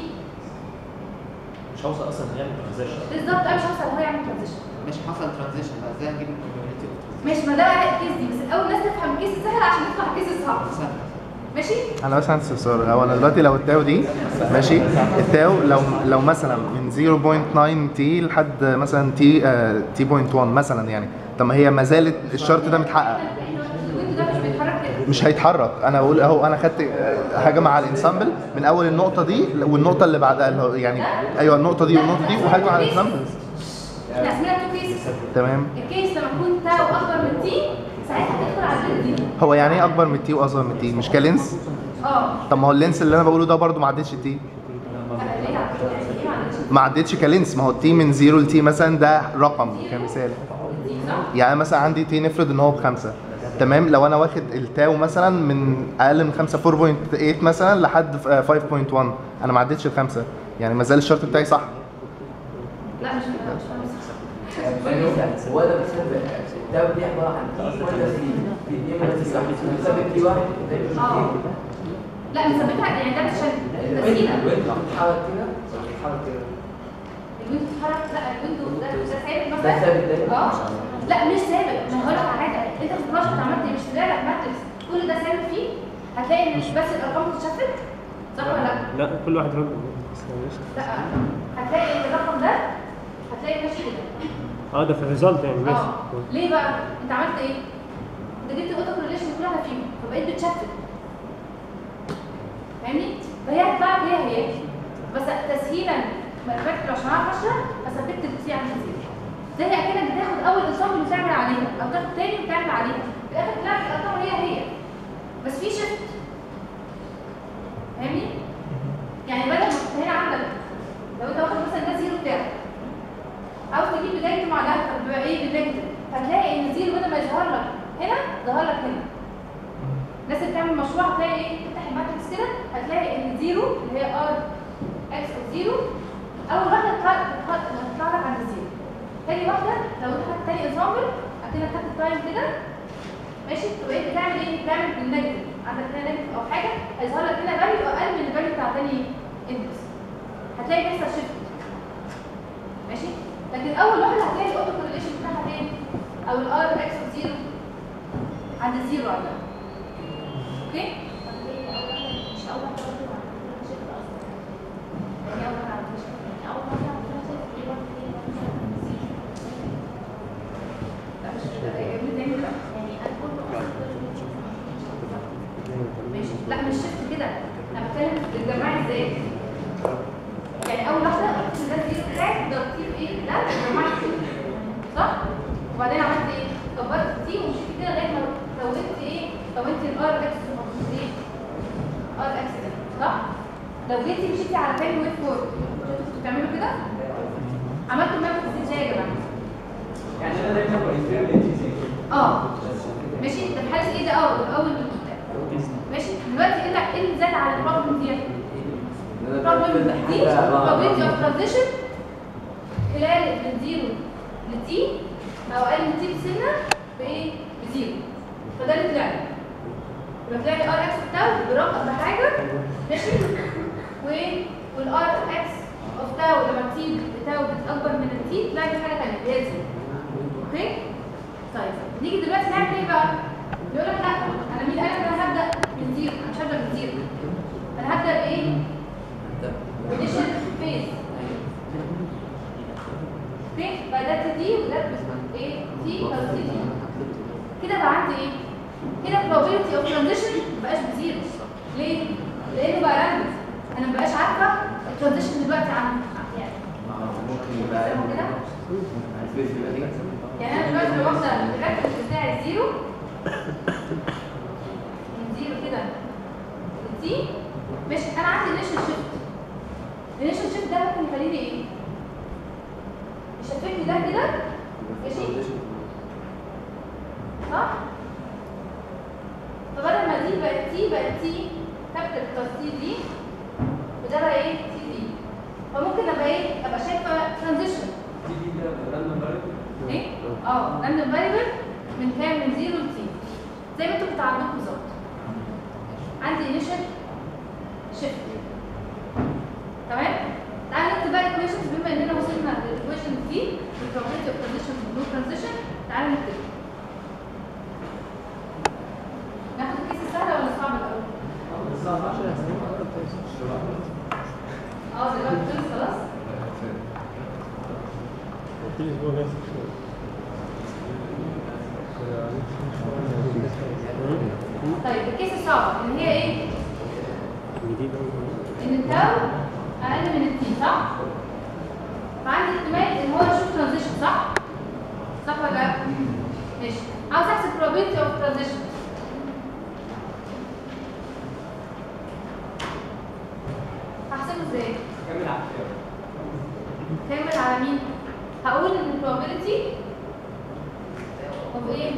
مش هوصل اصلا نعمل ترانزيشن. بالظبط انا مش هوصل هو يعمل ترانزيشن. مش حصل ترانزيشن بقى ازاي هجيب البروبابيلتي اوف ماشي ما ده بقى الكيس دي بس الاول الناس تفهم الكيس السهل عشان تطلع الكيس الصعب. ترانزيشن؟ ماشي؟ انا بس عندي استفسار. هو انا دلوقتي لو التاو دي ماشي، التاو لو لو مثلا من صفر فاصلة تسعة تي لحد مثلا تي آه تي بوينت واحد مثلا يعني، طب ما هي ما زالت الشرط ده متحقق الويندو ده مش بيتحرك كده. مش هيتحرك. انا بقول اهو انا خدت آه، حاجه مع الانسامبل من اول النقطه دي والنقطه اللي بعدها اللي هو يعني ايوه النقطه دي والنقطه دي وحاجه مع الانسامبل. احنا اسمها تو كيسز. تمام. الكيس لما يكون تاو اكبر من تي ساعتها تدخل على البيت دي. هو يعني ايه اكبر من تي واصغر من تي؟ مش كلينس؟ اه طب ما هو اللينس اللي انا بقوله ده برضو ما عدتش تي، ليه يعني ايه معلش؟ ما عدتش كلينس. ما هو التي من صفر لتي مثلا ده رقم كمثال. يعني مثلا عندي تي نفرض ان هو بخمسه تمام. لو انا واخد التاو مثلا من اقل من خمسة أربعة فاصلة ثمانية مثلا لحد خمسة فاصلة واحد انا ما عدتش الخمسه، يعني ما زال الشرط بتاعي صح. لا مش مش هو ده بسبب التاو دي عباره عن تي ولا سي؟ في اتنين ولا سي واحد؟ بسبب تي واحد اه لا مثبتها يعني ده عشان تسهيله. الويندو بتتحرك كده ولا بتتحرك كده؟ الويندو اتحرك لا الويندو ده ده ثابت ده مثلا. ثابت دايما؟ اه لا مش ثابت. ما هقول لك على حاجه انت في البروجكت عملت مش طلع لك ماتريكس كل ده ثابت فيه هتلاقي ان مش بس الارقام بتتشفت صح ولا لا؟ لا كل واحد رد بس ماشي. لا هتلاقي ان الرقم ده هتلاقي ماشي كده. اه ده في الريزلت يعني ماشي. اه ليه بقى؟ انت عملت ايه؟ انت جبت الاوتو كورليشن كلها فيهم فبقيت بتشفت فاهمني؟ فهي هتطلع هي هي بس تسهيلا فاكر عشان اعرف اشرح فثبت التي عند زيرو. زي اكنك بتاخد اول انسامبل وتعمل عليها او تاخد تاني وتعمل عليها في الاخر طلعت الارقام هي هي بس في شيفت فاهمني؟ يعني بدل ما كنت هنا عندك لو انت واخد مثلا ده زيرو بتاعك عاوز تجيب بدايته مع ده فبيبقى ايه بالنيجاتيف هتلاقي ان الزيرو بدل ما يظهر لك هنا ظهر لك هنا. الناس اللي بتعمل مشروع هتلاقي ايه تفتح الماتريكس كده هتلاقي ان زيرو اللي هي ار اكس او زيرو اول واحده تطلع تطلع لك عند الزيرو. تاني واحده لو انت خدت تاني انسامبل اكنك خدت التايم كده ماشي تبقى ايه بتعمل ايه؟ بتعمل بالنيجاتيف عندك هنا نيجاتيف او حاجه هيظهر لك هنا فاليو اقل من الفاليو بتاع تاني اندكس هتلاقي بيحصل شيفت ماشي. لكن اول واحده هتلاقي الاوتو كورليشن بتاعها فين؟ او الار اكس زيرو عند زيرو عندها. اوكي؟ مش اول واحده برضه عملت شيفت اصلا. يعني اول واحده عملت شيفت يعني اول واحده عملت شيفت ايه واحده ايه لا مش يعني لا يعني انا كله ماشي. لا مش شيفت كده، انا بتكلم الجماعي ازاي. يعني اول واحده قلت ده زيرو تراك ضغطيه ايه؟ لا الجماعي صح؟ وبعدين عملت ايه؟ كبرت تي ومشيت كده لغايه ما زودت ايه؟ زودت الار اكس ايه؟ ار اكس صح؟ لو جيتي مشيتي على تاني ويف فور كنتوا بتعملوا كده؟ عملتوا ماب ازاي يا جماعه؟ يعني انا دايما بريفير للتي سي. اه ماشي. طب حاسس ايه ده؟ اه الاول ماشي. دلوقتي ايه اللي ايه اللي زاد على البروبلم دي؟ البروبلم دي probability of transition خلال من زيرو لتي او اقل من تي بسنه بايه؟ بزيرو. فده اللي طلع لي. يبقى طلع لي ار اكس تاو برقم بحاجه ماشي. و والار اكس اوف تاو لما تي تاو بتكبر من التي طلع لي حاجه ثانيه اللي هي زيرو. اوكي؟ طيب نيجي دلوقتي نعمل ايه بقى؟ يقول لك لا انا مين قال انا هبدا من زيرو؟ انا مش هبدا من زيرو، انا هبدا بايه؟ initial phase. اوكي؟ بقى ده تي دي وده ايه؟ تي او تي دي. كده بقى عندي ايه؟ كده probability of transition مبقاش بزيرو. ليه؟ لانه بقى راندوم. انا مبقاش عارفه الترانزيشن دلوقتي عن يعني ممكن يبقى كده. كده. يعني انا دلوقتي لو واخده الريفرنس بتاعي الزيرو من زيرو كده لتي ماشي. انا عندي initial shift. الانيشال شيفت ده ممكن يخليني ايه؟ يشفتني ده كده ماشي؟ صح؟ فبدل ما دي بقت تي بقت تي كابيتال بلس تي دي وده بقى ايه؟ تي دي. فممكن ابقى ايه؟ ابقى شايفه ترانزيشن. تي دي ده راندوم فاريبل. ايه؟ اه راندوم فاريبل من كام؟ من زيرو لتي. زي ما انتوا كنتوا عندكم بالظبط. عندي انيشال شيفت. تمام؟ تعالى نكتب بقى ايكويشنز بما اننا وصلنا للايكويشن دي البروبابيلتي اوف ترانزيشن ونو ترانزيشن. تعالى نكتب. ناخد الكيس السهله ولا الصعبه الاول؟ اه دلوقتي خلص خلاص؟ طيب الكيس الصعبه اللي هي ايه؟ ان التاو اقل من التي صح؟ فعندي احتمال ان هو يشوف ترانزيشن صح؟ صح ولا لا؟ ماشي. عاوز احسب probability of transition. هحسبه ازاي؟ كمل على الكتاب. كامل على مين؟ هقول ان probability of ايه؟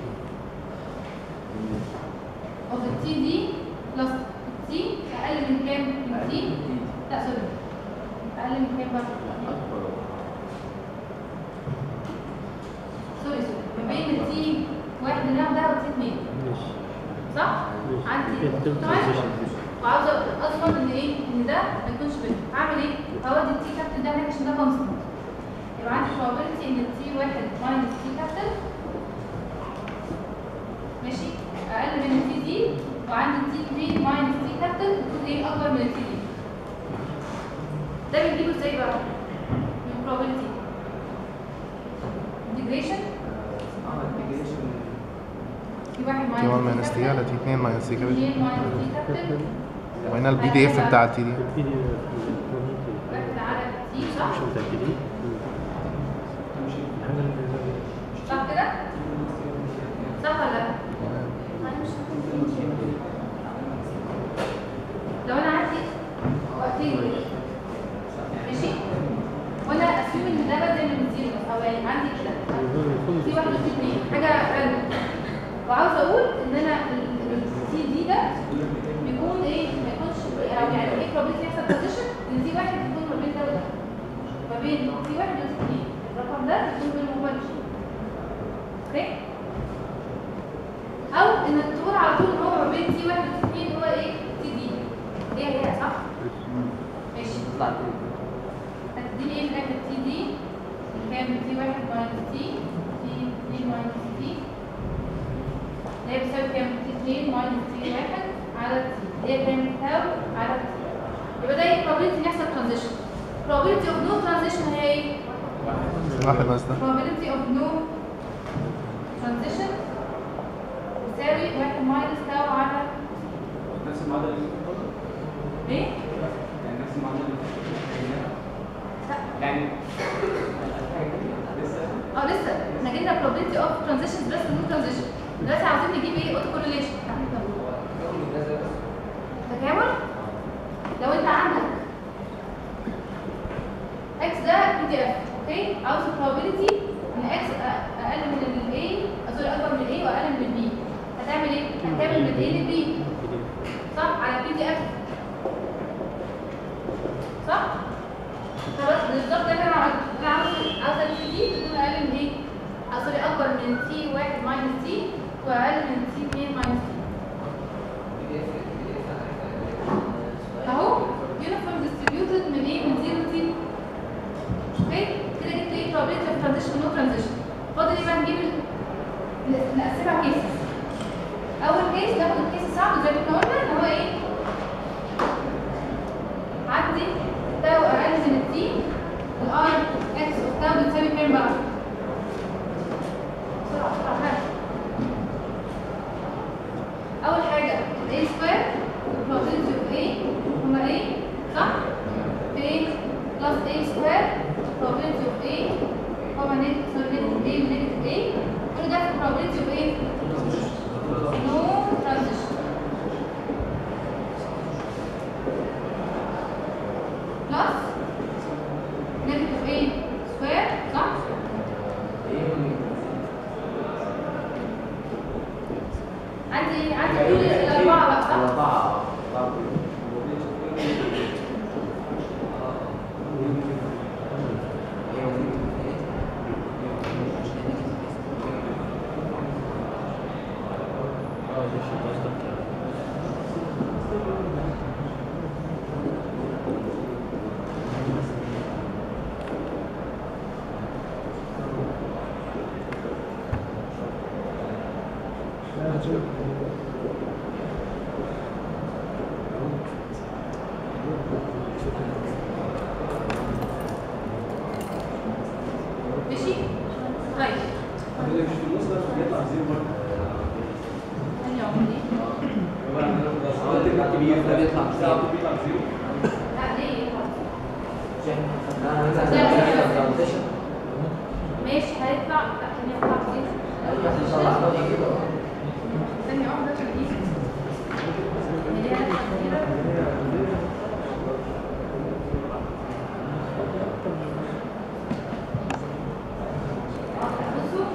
of التي دي plus التي اقل من كام؟ من تي؟ لا سوري اقل من كام بقى؟ سوري سوري ما بين التي واحد اللي ده والتي اثنين صح؟ عندي تمام؟ وعاوزه اضمن ان ايه؟ ان ده ما يكونش بينهم. هعمل ايه؟ هودي التي كابتن ده هناك عشان ده كونستنت. يبقى عندي probability ان التي واحد ماينس تي كابتن ماشي اقل من التي دي، وعندي التي اثنين ماينس تي كابتن المفروض ايه؟ اكبر من التي دي. ده بنجيبه ازاي بقى؟ من probability integration اه integration تي واحد تي واحد ماينس ماينس تي على تي اتنين ماينس تي كابيتال. اثنين ماينس تي كابتن وهنا البي دي اف بتاع التي دي. واحد على تي صح؟ مش متأكدين. صح كده؟ صح ولا لا؟ لو انا عندي وقتين ماشي؟ وانا اسيوم ان ده بدل من زيرو او يعني عندي كده في واحد وفي اثنين حاجه راندوم، وعاوز اقول ان انا التي دي ده بيكون ايه؟ ما يكونش او يعني ايه probability يحصل ترانزيشن ان تي واحد يكون ما بين ده وده، ما بين تي واحد وتي اثنين الرقم ده بيكون بينهم مالش. اوكي؟ او انك تقول على طول ان هو ما بين تي واحد وتي اثنين هو ايه؟ تي دي. هي هي صح؟ ماشي تطلع كده. هتديني ايه في الاخر؟ تي دي كام؟ تي واحد ماينس تي تي اتنين ماينس تي اللي هي بتساوي كام؟ تي اتنين ماينس تي واحد على تي اللي هي كام؟ تاو على تي. يبقى ده ايه probability ان يحصل transition. probability of no transition هي ايه؟ واحد ناقص ده probability of no transition تساوي واحد ماينس تاو على نفس المعادله اللي ايه؟ يعني نفس المعادله اللي لا يعني اه لسه احنا جبنا probability of transitions بس no transition. دلوقتي عاوزين نجيب ايه؟ auto correlation. تكامل. لو انت عندك x ده بي دي اف اوكي، عاوز probability ان x اقل من ال A سوري اكبر من ال A واقل من ال B، هتعمل ايه؟ هتعمل من A ل B صح على بي دي اف صح؟ خلاص بالظبط ده اللي انا عاوزه. انا عاوز عاوز ال دي تكون اقل من ايه؟ سوري اكبر من تي واحد ماينس تي واقل من تي اتنين ماينس تي. اهو uniform distributed من ايه؟ من زيرو تي. اوكي كده جبت ايه؟ probability of transition no transition. فاضل ايه بقى؟ نجيب ال- نقسمها كيسز. اول كيس ناخد الكيس الصعب زي ما احنا قلنا ان هو ايه؟ عندي تاو اقل من التي الار اكس اوف تاو بتساوي كام بقى؟ بسرعه بسرعه ها. اول حاجه a سكوير probability of a هما a صح؟ a plus a سكوير probability of a هما negative negative a negative a كل ده في probability of a no transition plus negative a سكوير صح؟ عندي عندي كل الاربعه بقى صح؟ أربعة. ماشي؟ طيب اللي مش في النص ده بيطلع زيرو برضه. ثانية عمري ده كبير ده بيطلع ساعته بيطلع زيرو. لا ليه؟ أنا مثلا ماشي هيطلع لا ثانية يطلع كتير. ثانية واحدة عشان دي اللي هي الأخيرة. بصوا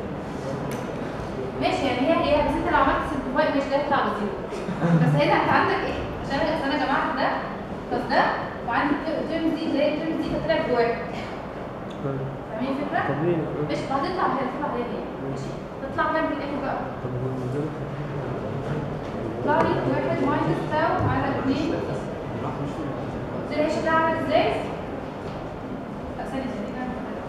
ماشي يعني هي هي بس انت لو عملت سمبليفاي مش ده هيطلع بزيرو. بس هنا انت عندك ايه؟ عشان انا انا جمعت ده بلس ده وعندي الترم دي اللي هي الترم دي هتطلع جواك. فاهمين الفكرة؟ ماشي هتطلع هي هتطلع هي هي ماشي تطلع كام في الاخر بقى؟ تطلع لي واحد ماينس تاو على اتنين. قلت لي شكلها عامل ازاي؟ لا ثانية ثانية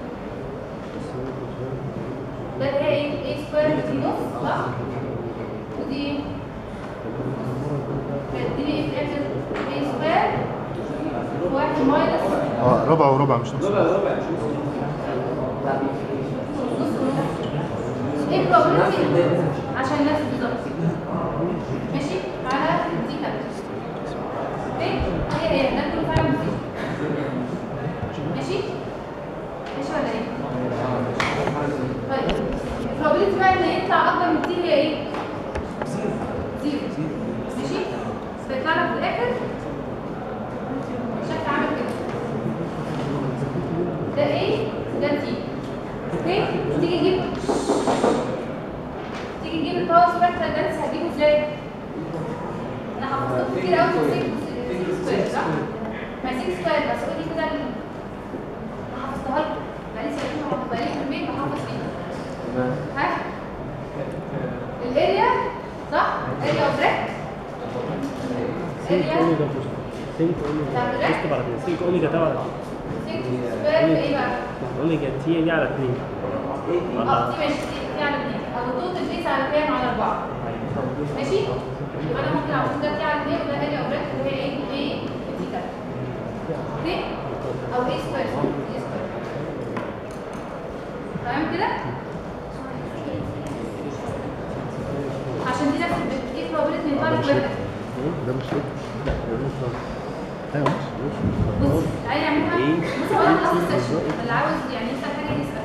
ده اللي هي ايه؟ a سكوير دي نص صح؟ ودي هتديني ايه في الاخر؟ a سكوير واحد ماينس اه ربع وربع مش نص. ربع ربع ايه probability عشان نفس بالظبط ماشي على دي كام اوكي هي هي ده كله فعلا مفيد ماشي ماشي ولا ايه طيب probability بقى ان يطلع اكبر من دي هي ايه زيرو ماشي فيطلع لك في الاخر شكل عامل كده ده ايه ده تي اوكي تيجي تجيب تيجي تجيب الباور سبيكترال دانس هتجيبه ازاي؟ انا حفظته كتير قوي في ستة سكوير صح؟ ما ستة سكوير بس قولي كده ال- انا حفظتها لكم بقالي سنتين وحفظ بقالي في البيت بحفظ فيها ها؟ الاريا صح؟ اريا اوف ريكت اريا سينك اوميجا تكتب على اتنين سينك اوميجا تبع سينك سكوير في ايه بقى؟ اوميجا تي دي على اتنين اه دي ماشي دي على اتنين او التوتال بيس على كام؟ على اربعه ماشي؟ يبقى انا ممكن اقول ده تي على اتنين وده اريا اوف ريكت اللي هي ايه؟ ايه تي كده اوكي؟ او ايه سكوير ايه سكوير تمام كده؟ عشان دي نفس البيت ايه probability ان يطلع لك واحد ده مش كده. لا ده مش كده. ايوه مش بص تعالى نعملها بص هو انا خلاص السكشن اللي عاوز يعني يسال حاجه يسال